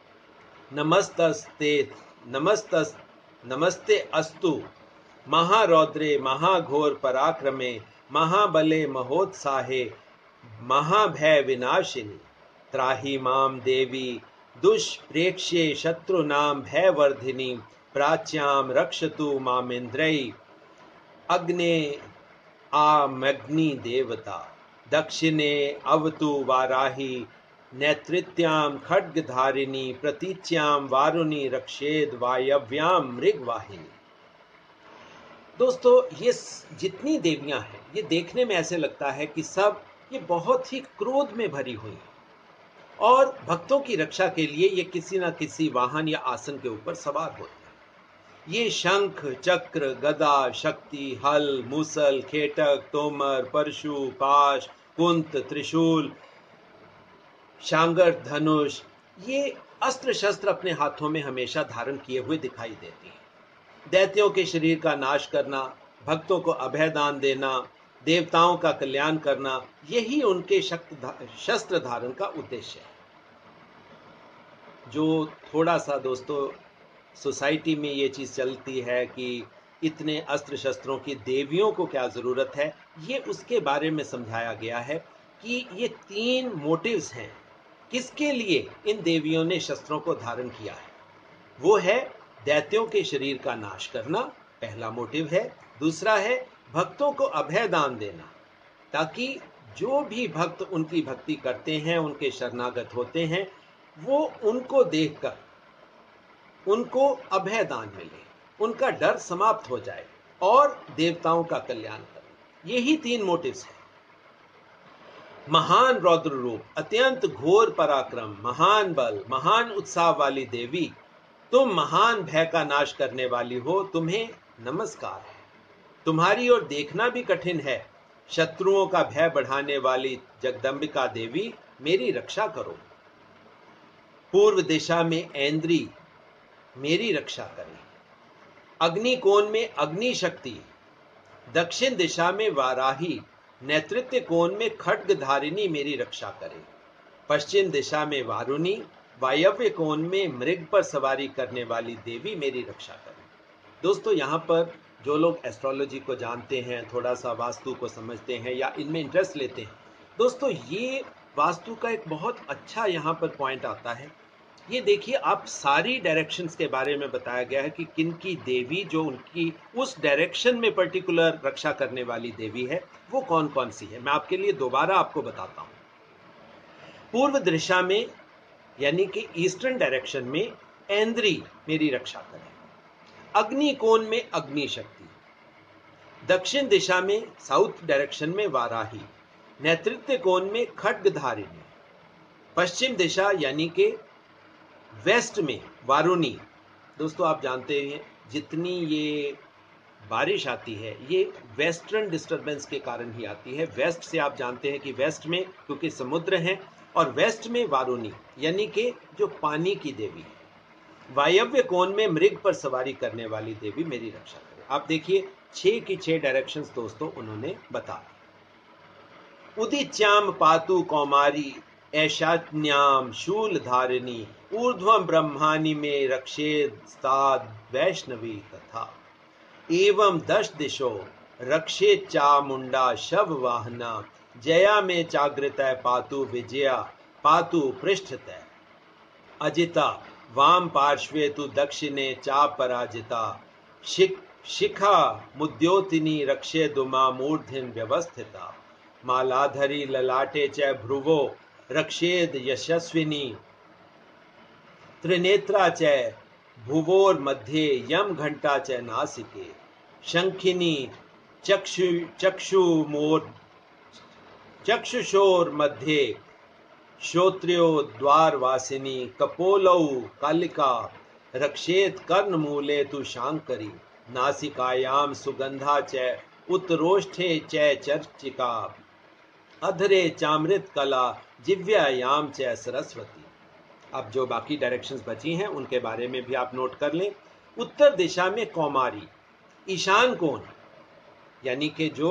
नमस्ते अस्तु महारौद्रे महाघोर पराक्रमे, महाबले महोत्साहे महाभय विनाशिनी, त्राहि माम देवी दुष्प्रेक्ष्ये शत्रुनाम भयवर्धिनी, प्राच्याम रक्षतु मामेन्द्रैः अग्ने आमग्नि देवता, दक्षिणे अवतु वाराही, नेतृत्याम खड्गधारिणी, प्रतीच्याम वारुणी रक्षेद वायव्याम मृगवाहिनी। दोस्तों, ये जितनी देवियां हैं ये देखने में ऐसे लगता है कि सब ये बहुत ही क्रोध में भरी हुई हैं और भक्तों की रक्षा के लिए ये किसी न किसी वाहन या आसन के ऊपर सवार होते हैं। ये शंख चक्र गदा शक्ति हल मूसल खेटक तोमर परशु पाश कुंत त्रिशूल शांगर धनुष, ये अस्त्र शस्त्र अपने हाथों में हमेशा धारण किए हुए दिखाई देती हैं। दैत्यों के शरीर का नाश करना, भक्तों को अभय दान देना, देवताओं का कल्याण करना, यही उनके शस्त्र धारण का उद्देश्य है। जो थोड़ा सा दोस्तों सोसाइटी में ये चीज़ चलती है कि इतने अस्त्र शस्त्रों की देवियों को क्या ज़रूरत है, ये उसके बारे में समझाया गया है कि ये 3 मोटिव्स हैं किसके लिए इन देवियों ने शस्त्रों को धारण किया है। वो है दैत्यों के शरीर का नाश करना, पहला मोटिव है। दूसरा है भक्तों को अभय दान देना, ताकि जो भी भक्त उनकी भक्ति करते हैं, उनके शरणागत होते हैं, वो उनको देखकर उनको अभय दान मिले, उनका डर समाप्त हो जाए और देवताओं का कल्याण करें। यही 3 मोटिव्स हैं। महान रौद्र रूप, अत्यंत घोर पराक्रम, महान बल, महान उत्साह वाली देवी, तुम महान भय का नाश करने वाली हो, तुम्हें नमस्कार है। तुम्हारी ओर देखना भी कठिन है। शत्रुओं का भय बढ़ाने वाली जगदम्बिका देवी, मेरी रक्षा करो। पूर्व दिशा में ऐन्द्री मेरी रक्षा करें। अग्नि कोण में अग्नि शक्ति, दक्षिण दिशा में वाराही, नेतृत्व कोण में खड्गधारिणी मेरी रक्षा करें। पश्चिम दिशा में वारुणी, वायव्य कोण में मृग पर सवारी करने वाली देवी मेरी रक्षा करें। दोस्तों, यहाँ पर जो लोग एस्ट्रोलॉजी को जानते हैं, थोड़ा सा वास्तु को समझते हैं या इनमें इंटरेस्ट लेते हैं, दोस्तों ये वास्तु का एक बहुत अच्छा यहाँ पर पॉइंट आता है ये देखिए, आप सारी डायरेक्शंस के बारे में बताया गया है कि किन की देवी जो उनकी उस डायरेक्शन में पर्टिकुलर रक्षा करने वाली देवी है वो कौन कौन सी है। मैं आपके लिए दोबारा आपको बताता हूं। पूर्व दिशा में यानी कि ईस्टर्न डायरेक्शन में ऐन्द्री मेरी रक्षा करे, अग्नि कोण में अग्नि शक्ति, दक्षिण दिशा में साउथ डायरेक्शन में वाराही, नेतृत्व कोण में खड्गधारिणी, पश्चिम दिशा यानी कि वेस्ट में वारुणी। दोस्तों आप जानते हैं जितनी ये बारिश आती है ये वेस्टर्न डिस्टरबेंस के कारण ही आती है। वेस्ट से आप जानते हैं कि वेस्ट में क्योंकि समुद्र है, और वेस्ट में वारुणी यानी कि जो पानी की देवी है। वायव्य कोण में मृग पर सवारी करने वाली देवी मेरी रक्षा करे। आप देखिए 6 की 6 डायरेक्शंस दोस्तों उन्होंने बता। उदिच्याम पातु कौमारी ऐशान्याम शूलधारिणी, ऊर्ध्वम ब्रह्मानि में रक्षेस्ताद वैष्णवी तथा, एवं 10 दिशो रक्षे चामुंडा शव वाहना, जया में चाग्रतय पातु विजया पातु पृष्ठतय, अजिता वाम पार्श्वे तु दक्षिणे चा पराजिता, शिखा मुद्योतिनी रक्षे दुमा मूर्धिन व्यवस्थिता, मालाधरी ललाटे च भ्रुवो रक्षेद यशस्विनी, त्रिनेत्रा च भुवोर मध्ये यम घंटा च नासिके, शंखिनी चक्षुषोर मध्ये श्रोत्रियो द्वारवासिनी, कपोलौ कालिका रक्षेत कर्णमूले तु शांकरी, नासिकायाम सुगंधा च उत्तरोष्ठे च चर्चिका, अधरे चामृत कला जिव्यायाम च सरस्वती। अब जो बाकी डायरेक्शंस बची हैं उनके बारे में भी आप नोट कर लें। उत्तर दिशा में कौमारी, ईशान कोण यानी कि जो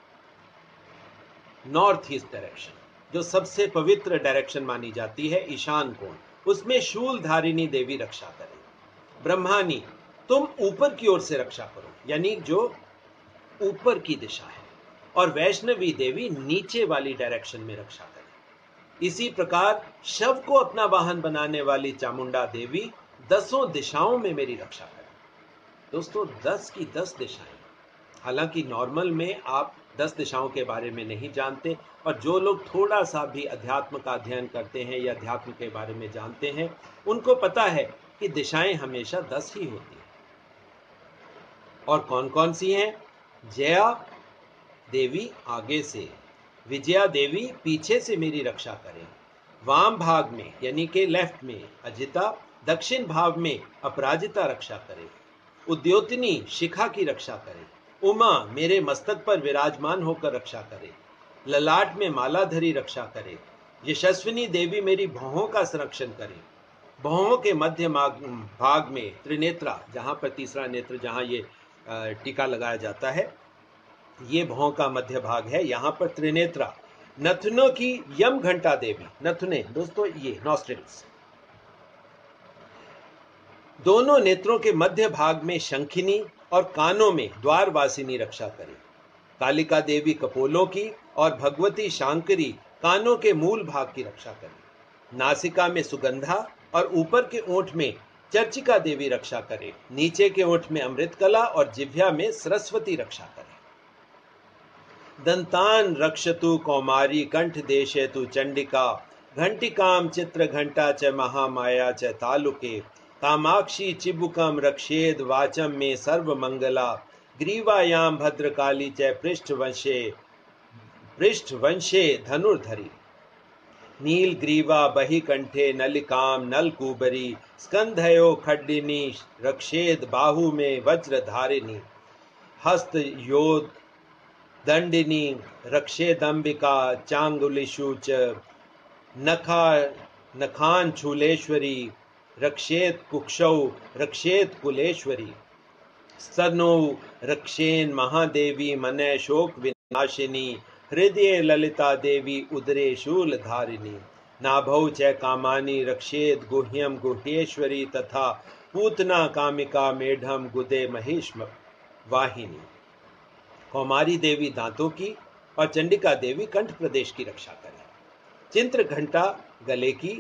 नॉर्थ ईस्ट डायरेक्शन, जो सबसे पवित्र डायरेक्शन मानी जाती है, ईशान कोण, उसमें शूलधारिणी देवी रक्षा करे। ब्रह्मानी, तुम ऊपर की ओर से रक्षा करो यानी जो ऊपर की दिशा है, और वैष्णवी देवी नीचे वाली डायरेक्शन में रक्षा करे। इसी प्रकार शव को अपना वाहन बनाने वाली चामुंडा देवी 10 दिशाओं में मेरी रक्षा करे। दोस्तों 10 की 10 दिशाएं, हालांकि नॉर्मल में आप 10 दिशाओं के बारे में नहीं जानते, और जो लोग थोड़ा सा भी अध्यात्म का अध्ययन करते हैं या अध्यात्म के बारे में जानते हैं उनको पता है कि दिशाएं हमेशा 10 ही होती हैं। और कौन कौन सी हैं? जया देवी आगे से, विजया देवी पीछे से मेरी रक्षा करें, वाम भाग में यानी कि लेफ्ट में अजिता, दक्षिण भाग में अपराजिता रक्षा करे, उद्योतिनी शिखा की रक्षा करे, उमा मेरे मस्तक पर विराजमान होकर रक्षा करे, ललाट में मालाधरी रक्षा करे, यशस्विनी देवी मेरी भौहों का संरक्षण करे, भौहों के मध्य भाग में त्रिनेत्रा, जहां पर तीसरा नेत्र जहां ये टीका लगाया जाता है, ये भौं का मध्य भाग है, यहां पर त्रिनेत्रा, नथनों की यम घंटा देवी, नथुने दोस्तों ये नॉस्ट्रिल्स, दोनों नेत्रों के मध्य भाग में शंखिनी और कानों में द्वारवासिनी रक्षा करे, कालिका देवी कपोलों की और भगवती शांकरी कानों के मूल भाग की रक्षा करे, नासिका में सुगंधा और ऊपर के ओंठ में चर्चिका देवी रक्षा करे, नीचे के ओंठ में अमृतकला और जिह्वा में सरस्वती रक्षा करे, दंतान रक्षतु कौमारी कंठ देशे तु चंडिका, घंटिकाम चित्र घंटा च महामाया च तालुके, कामाक्षी चिबुकम रक्षेद वाचम में सर्वमंगला, ग्रीवायाम भद्रकाली च पृष्ठवंशे धनुर्धरी, नील ग्रीवा बही कंठे नलिकाम नलकूबरी, स्कंधयो खड्डिनी रक्षेद बाहु में वज्रधारिणी, हस्त योद दंडिनी रक्षेदंबिका चांगुलिषु च, नखान शूलेश्वरी रक्षेत कुक्षौ रक्षेत कुलेश्वरी, स्तनो रक्षेन महादेवी मने शोक विनाशिनी, हृदय ललिता देवी उदरे शूलधारिणी, नाभौ च कामानी रक्षेत गुह्यम गुह्येश्वरी, तथा पूतना कामिका मेढम गुदे महेश वाहिनी, कौमारी देवी दांतों की और चंडिका देवी कंठ प्रदेश की रक्षा करें, चित्र घंटा गले की,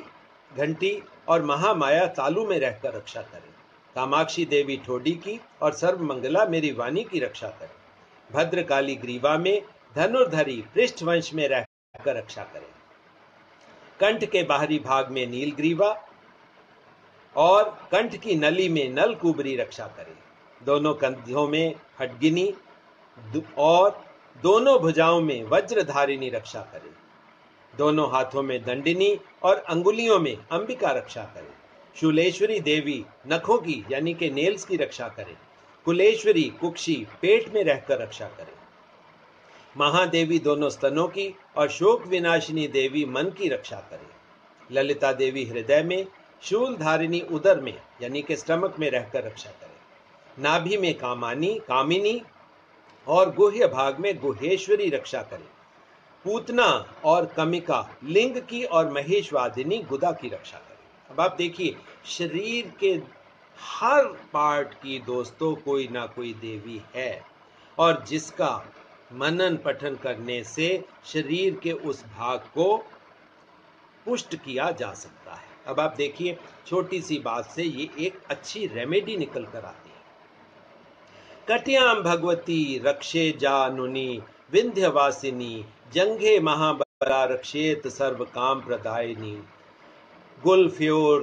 घंटी और महामाया तालू में रहकर रक्षा करें। कामाक्षी देवी ठोडी की और सर्वमंगला मेरी वाणी की रक्षा करें। भद्रकाली ग्रीवा में धनुर्धरी पृष्ठवंश में रहकर रक्षा करें। कंठ के बाहरी भाग में नीलग्रीवा और कंठ की नली में नलकुबरी रक्षा करे। दोनों कंधों में खड्गिनी और दोनों भुजाओं में वज्रधारिणी रक्षा करे। दोनों हाथों में दंडिनी और अंगुलियों में अंबिका रक्षा करे। शूलेश्वरी देवी नखों की यानी कि नेल्स की रक्षा करे। कुलेश्वरी कुक्षी पेट में रहकर रक्षा करे। महादेवी दोनों स्तनों की और शोक विनाशिनी देवी मन की रक्षा करे। ललिता देवी हृदय में, शूलधारिणी उदर में यानी कि स्टमक में रहकर रक्षा करे। नाभि में कामिनी और गुह्य भाग में गुहेश्वरी रक्षा करे। पूतना और कमिका लिंग की और महेशवादिनी गुदा की रक्षा करे। अब आप देखिए, शरीर के हर पार्ट की दोस्तों कोई ना कोई देवी है और जिसका मनन पठन करने से शरीर के उस भाग को पुष्ट किया जा सकता है। अब आप देखिए, छोटी सी बात से ये एक अच्छी रेमेडी निकल कर आती है। कट्याम भगवती रक्षे जानुनी विंध्यवासिनी जंघे महाबला रक्षेत सर्व काम प्रदायिनी गुलफ्योर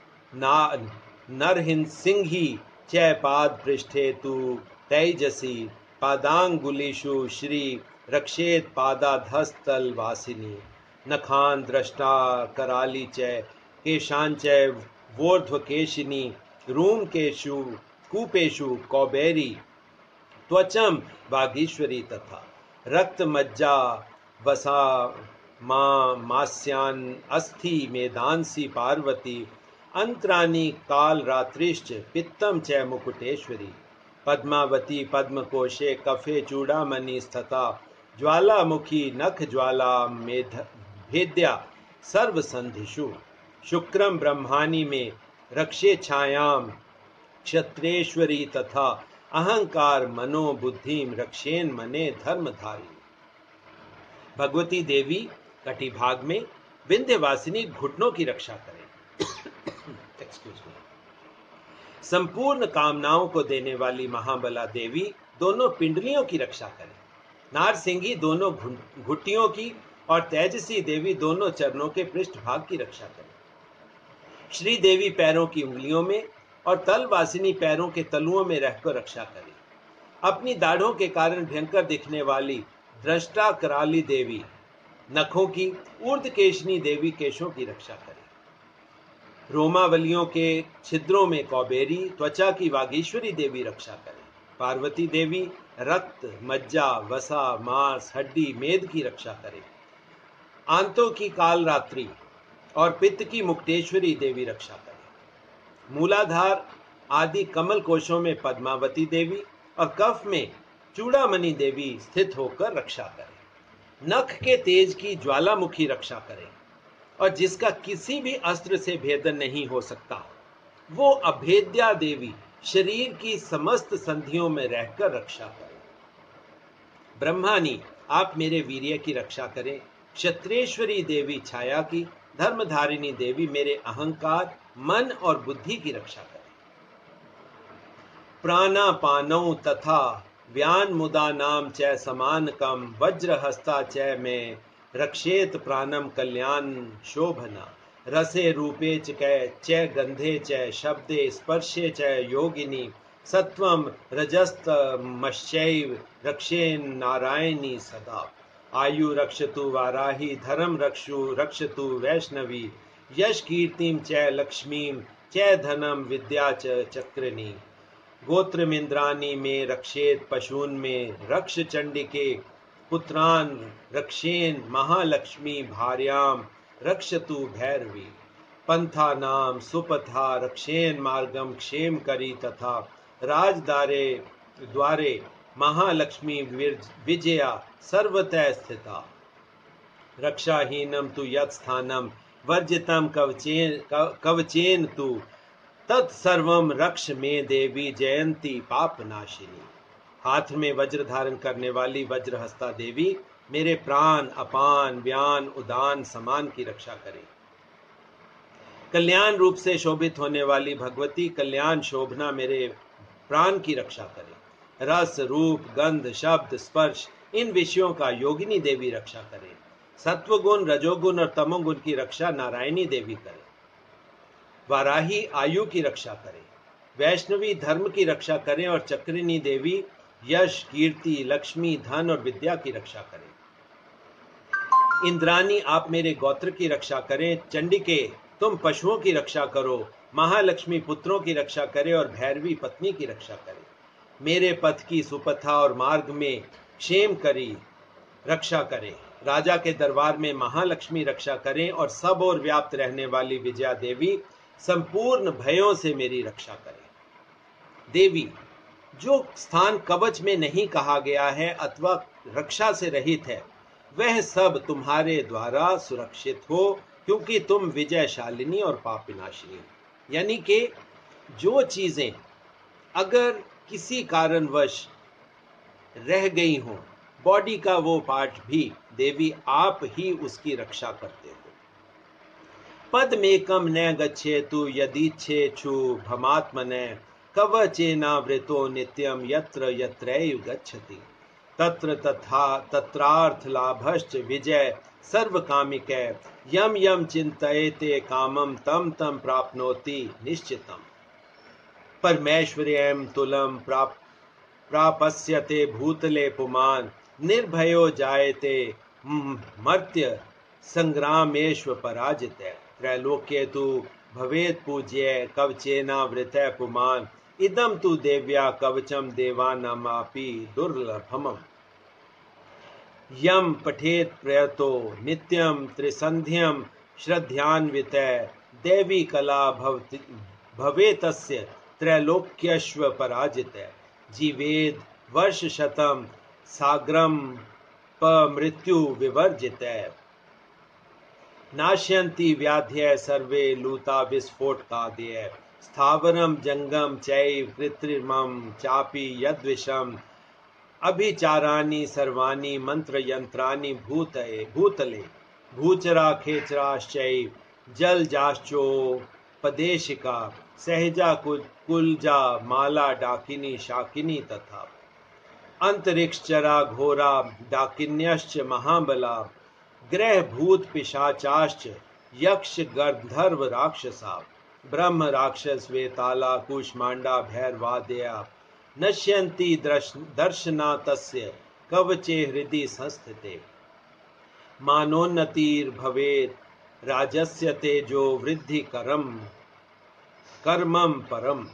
नरहिंद सिंही च पाद पृष्ठे तु तेजसी पादांगुलीषु श्री रक्षेत पादाधस्तल वासिनी नखान दृष्टा कराली च केशांच वोर्ध्वकेशिनी रूमकेशु कूपेशु कौबेरी त्वचम वागीश्वरी तथा रक्त मज्जा वसा मास्यान अस्थि मेदांसी पार्वती अंतरानी काल रात्रिश्च पित्तम च मुकुटेश्वरी पद्मावती पद्मकोशे कफे चूड़ामणि स्थिता ज्वालामुखी नख ज्वाला भेद्या सर्वसंधिषु शुक्रम ब्रह्मानी में रक्षे छायाम क्षत्रेश्वरी तथा अहंकार मनो बुद्धिम रक्षेन मने धर्मधारी। भगवती देवी कटी भाग में विंध्यवासिनी घुटनों की रक्षा करें। संपूर्ण कामनाओं को देने वाली महाबला देवी दोनों पिंडलियों की रक्षा करें। नारसिंगी दोनों घुटियों की और तेजसी देवी दोनों चरणों के पृष्ठ भाग की रक्षा करें। श्री देवी पैरों की उंगलियों में और तलवासिनी पैरों के तलुओं में रहकर रक्षा करें। अपनी दाढ़ों के कारण भयंकर दिखने वाली दृष्टा कराली देवी नखों की, ऊर्ध्वकेशिनी देवी केशों की रक्षा करें। रोमावलियों के छिद्रों में कौबेरी, त्वचा की वागीश्वरी देवी रक्षा करें। पार्वती देवी रक्त, मज्जा, वसा, मांस, हड्डी, मेद की रक्षा करें। आंतों की कालरात्रि और पित्त की मुक्तेश्वरी देवी रक्षा करें। मूलाधार आदि कमल कोशों में पद्मावती देवी और कफ में चूड़ामणि देवी स्थित होकर रक्षा करें। नख के तेज की ज्वालामुखी रक्षा करें और जिसका किसी भी अस्त्र से भेदन नहीं हो सकता, वो अभेद्या देवी शरीर की समस्त संधियों में रहकर रक्षा करें। ब्रह्मानी आप मेरे वीर्य की रक्षा करें। क्षत्रेश्वरी देवी छाया की, धर्मधारिणी देवी मेरे अहंकार, मन और बुद्धि की रक्षा करें। प्राणापानौ तथा व्यान मुदा नाम च समानकम वज्रहस्ता च में रक्षेत प्राणम कल्याण शोभना रसे रूपे च गंधे च शब्दे स्पर्शे च योगिनी सत्वम रजस्तमश्चैव रक्षेन नारायणी सदा आयु रक्षतु वाराही धर्म रक्षतु वैष्णवी यश कीर्तिम च लक्ष्मीम च धनम विद्या च चक्रिणी गोत्रमिंद्रानी में रक्षेत पशून में रक्ष चंडिके पुत्रान रक्षेन महालक्ष्मी भार्याम रक्षतु भैरवी पंथा नाम सुपथा रक्षेन मार्गम क्षेम करी तथा राजदारे द्वारे महालक्ष्मी विजया सर्वतः स्थिता रक्षाहीनम तु यत् स्थानम वर्जितम कवचेन तु तत्सर्वम रक्ष में देवी जयंती पापनाशिनी। हाथ में वज्र धारण करने वाली वज्रहस्ता देवी मेरे प्राण, अपान, व्यान, उदान, समान की रक्षा करे। कल्याण रूप से शोभित होने वाली भगवती कल्याण शोभना मेरे प्राण की रक्षा करे। रस, रूप, गंध, शब्द, स्पर्श, इन विषयों का योगिनी देवी रक्षा करे। सत्वगुण, रजोगुण और तमोगुण की रक्षा नारायणी देवी करे। वाराही आयु की रक्षा करे। वैष्णवी धर्म की रक्षा करें और चक्रिणी देवी यश, कीर्ति, लक्ष्मी, धन और विद्या की रक्षा करें। इंद्राणी आप मेरे गोत्र की रक्षा करें। चंडिके तुम पशुओं की रक्षा करो। महालक्ष्मी पुत्रों की रक्षा करे और भैरवी पत्नी की रक्षा करे। मेरे पथ की सुपथा और मार्ग में क्षेम करी रक्षा करें। राजा के दरबार में महालक्ष्मी रक्षा करें और सब ओर व्याप्त रहने वाली विजया देवी संपूर्ण भयों से मेरी रक्षा करें। देवी, जो स्थान कवच में नहीं कहा गया है अथवा रक्षा से रहित है, वह सब तुम्हारे द्वारा सुरक्षित हो, क्योंकि तुम विजयशालिनी और पाप विनाशिनी हो। यानी कि जो चीजें अगर किसी कारणवश रह गई हो, बॉडी का वो पार्ट भी, देवी आप ही उसकी रक्षा करते हो। पद्मेकम न गच्छेतु यदीच्छेछु भमात्मने कवचेनावृतो नित्यम यत्र यत्रैव गच्छति तत्र तथा तत्रार्थ लाभश्च विजय सर्वकामिकै यम यम चिंतयते कामम तम तम प्राप्नोति निश्चितम। परमेश्वर्यं तुलम प्रापस्यते भूतले पुमान निर्भयो जायते मर्त्य संग्रामेश्व पराजिते त्रैलोक्ये तु भवेत् पूज्य कवचेनावृतः पुमान इदम तु देव्या कवचम देवानामापि दुर्लभम। यम पठेत प्रयतो नित्यम त्रिसंध्यम श्रद्धान्वितः देवी कला भवेतस्य त्रैलोक्यश्व पराजितः जीवेद वर्ष शतम साग्रम पमृत्यु विवर्जितः नाश्यन्ति व्याध्य सर्वे लूता विस्फोटकादय स्थावरम जंगम चैव कृत्रिमं चापि यद्विषम अभिचाराणि सर्वाणि मंत्र यंत्राणि भूतले भूचरा खेचराश्चैव जलजाश्चोपदेशिका सहजा कुलजा माला डाकिनी शाकिनी तथा अंतरिक्षचरा घोरा डाकिन्यश्च महाबला ग्रह भूत पिशाचाश्च यक्ष गंधर्व राक्षसा ब्रह्म राक्षस वेताला कुष्मांडा भैरवादया नश्यन्ति दर्शनातस्य कवचे हृदि संस्थिते मानोन्नतिर्भवेत् राजस्य तेजो वृद्धि कर्मम परम।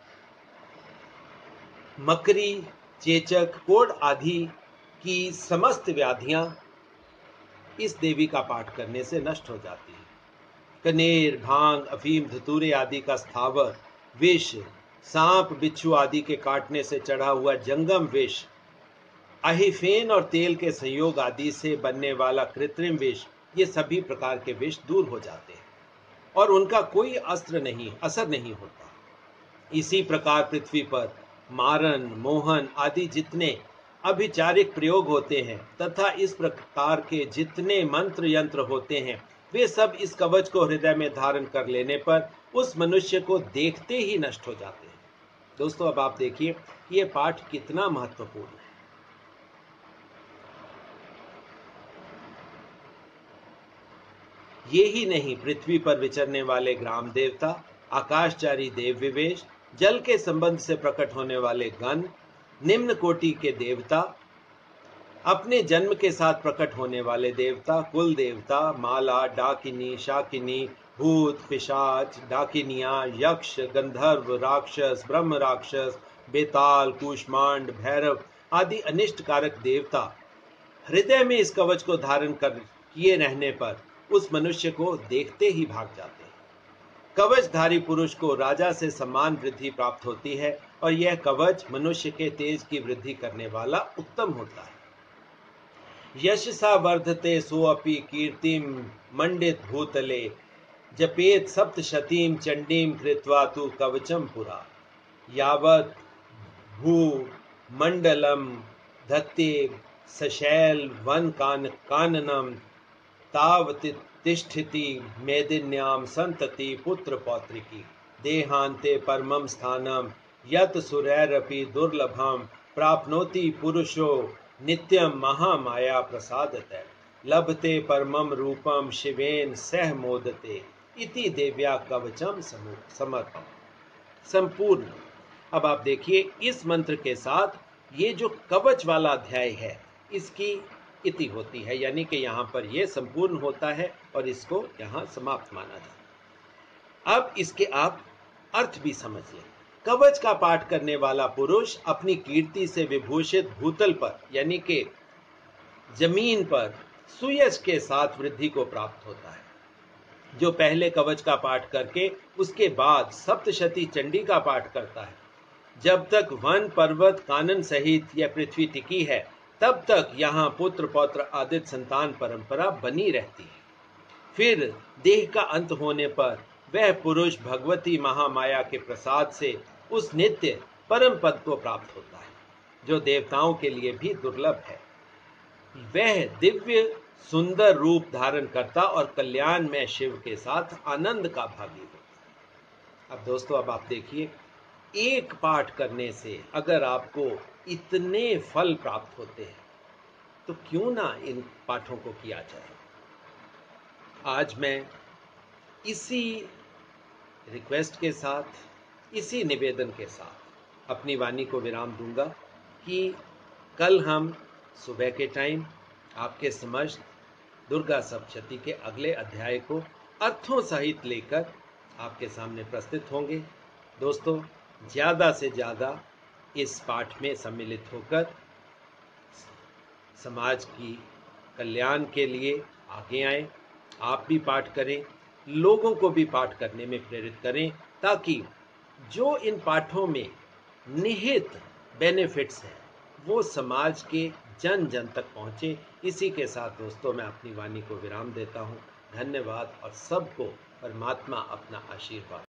मकरी, चेचक, कोढ़ आदि की समस्त व्याधियां इस देवी का पाठ करने से नष्ट हो जाती है। कनेर, भांग, अफीम, धतूरे आदि का स्थावर विष, सांप, बिच्छू आदि के काटने से चढ़ा हुआ जंगम विष, अहिफेन और तेल के संयोग आदि से बनने वाला कृत्रिम विष, ये सभी प्रकार के विष दूर हो जाते हैं और उनका कोई असर नहीं होता। इसी प्रकार पृथ्वी पर मारन, मोहन आदि जितने अभिचारिक प्रयोग होते हैं तथा इस प्रकार के जितने मंत्र यंत्र होते हैं, वे सब इस कवच को हृदय में धारण कर लेने पर उस मनुष्य को देखते ही नष्ट हो जाते हैं। दोस्तों, अब आप देखिए ये पाठ कितना महत्वपूर्ण है। ये ही नहीं, पृथ्वी पर विचरने वाले ग्राम देवता, आकाशचारी देव विवेश, जल के संबंध से प्रकट होने वाले गण, निम्न कोटि के देवता, अपने जन्म के साथ प्रकट होने वाले देवता, कुल देवता, माला, डाकिनी, शाकिनी, भूत, पिशाच, डाकिनिया, यक्ष, गंधर्व, राक्षस, ब्रह्म राक्षस, बेताल, कूष्मांड, भैरव आदि अनिष्ट कारक देवता हृदय में इस कवच को धारण कर किए रहने पर उस मनुष्य को देखते ही भाग जाते हैं। कवचधारी पुरुष को राजा से सम्मान वृद्धि प्राप्त होती है और यह कवच मनुष्य के तेज की वृद्धि करने वाला उत्तम होता है। यशसा वर्धते सोऽपि कीर्तिम मंडित भूतले जपेत सप्तशतीम चंडीम कृत्वा तु कवचम पुरा यावत् भू मंडलम धत्ते सशैल वन काननम तिष्ठति मेदिन्याम संतति पुत्र पौत्रिकी देहांते परमं स्थानम यत सुरैरपि दुर्लभम प्राप्नोति पुरुषो नित्यम महामाया प्रसादतः लभते परमं रूपम शिवेन सह मोदते इति देव्या कवचम समर्थ। संपूर्ण। अब आप देखिए इस मंत्र के साथ ये जो कवच वाला अध्याय है इसकी इति होती है, यानी कि यहाँ पर ये संपूर्ण होता है और इसको यहाँ समाप्त माना जाता है। अब इसके आप अर्थ भी समझ लें। कवच का पाठ करने वाला पुरुष अपनी कीर्ति से विभूषित भूतल पर यानी कि जमीन पर सुयश के साथ वृद्धि को प्राप्त होता है। जो पहले कवच का पाठ करके उसके बाद सप्तशती चंडी का पाठ करता है, जब तक वन पर्वत कानन सहित यह पृथ्वी टिकी है तब तक यहाँ पुत्र पौत्र आदित संतान परंपरा बनी रहती है। फिर देह का अंत होने पर वह पुरुष भगवती महामाया के प्रसाद से उस नित्य परम पद को प्राप्त होता है जो देवताओं के लिए भी दुर्लभ है। वह दिव्य सुंदर रूप धारण करता और कल्याण में शिव के साथ आनंद का भागी होता। अब दोस्तों, अब आप देखिए, एक पाठ करने से अगर आपको इतने फल प्राप्त होते हैं तो क्यों ना इन पाठों को किया जाए। आज मैं इसी रिक्वेस्ट के साथ, इसी निवेदन के साथ अपनी वाणी को विराम दूंगा कि कल हम सुबह के टाइम आपके समक्ष दुर्गा सप्तशती के अगले अध्याय को अर्थों सहित लेकर आपके सामने प्रस्तुत होंगे। दोस्तों, ज़्यादा से ज़्यादा इस पाठ में सम्मिलित होकर समाज की कल्याण के लिए आगे आएं। आप भी पाठ करें, लोगों को भी पाठ करने में प्रेरित करें, ताकि जो इन पाठों में निहित बेनिफिट्स हैं वो समाज के जन जन तक पहुँचे। इसी के साथ दोस्तों मैं अपनी वाणी को विराम देता हूँ। धन्यवाद और सबको परमात्मा अपना आशीर्वाद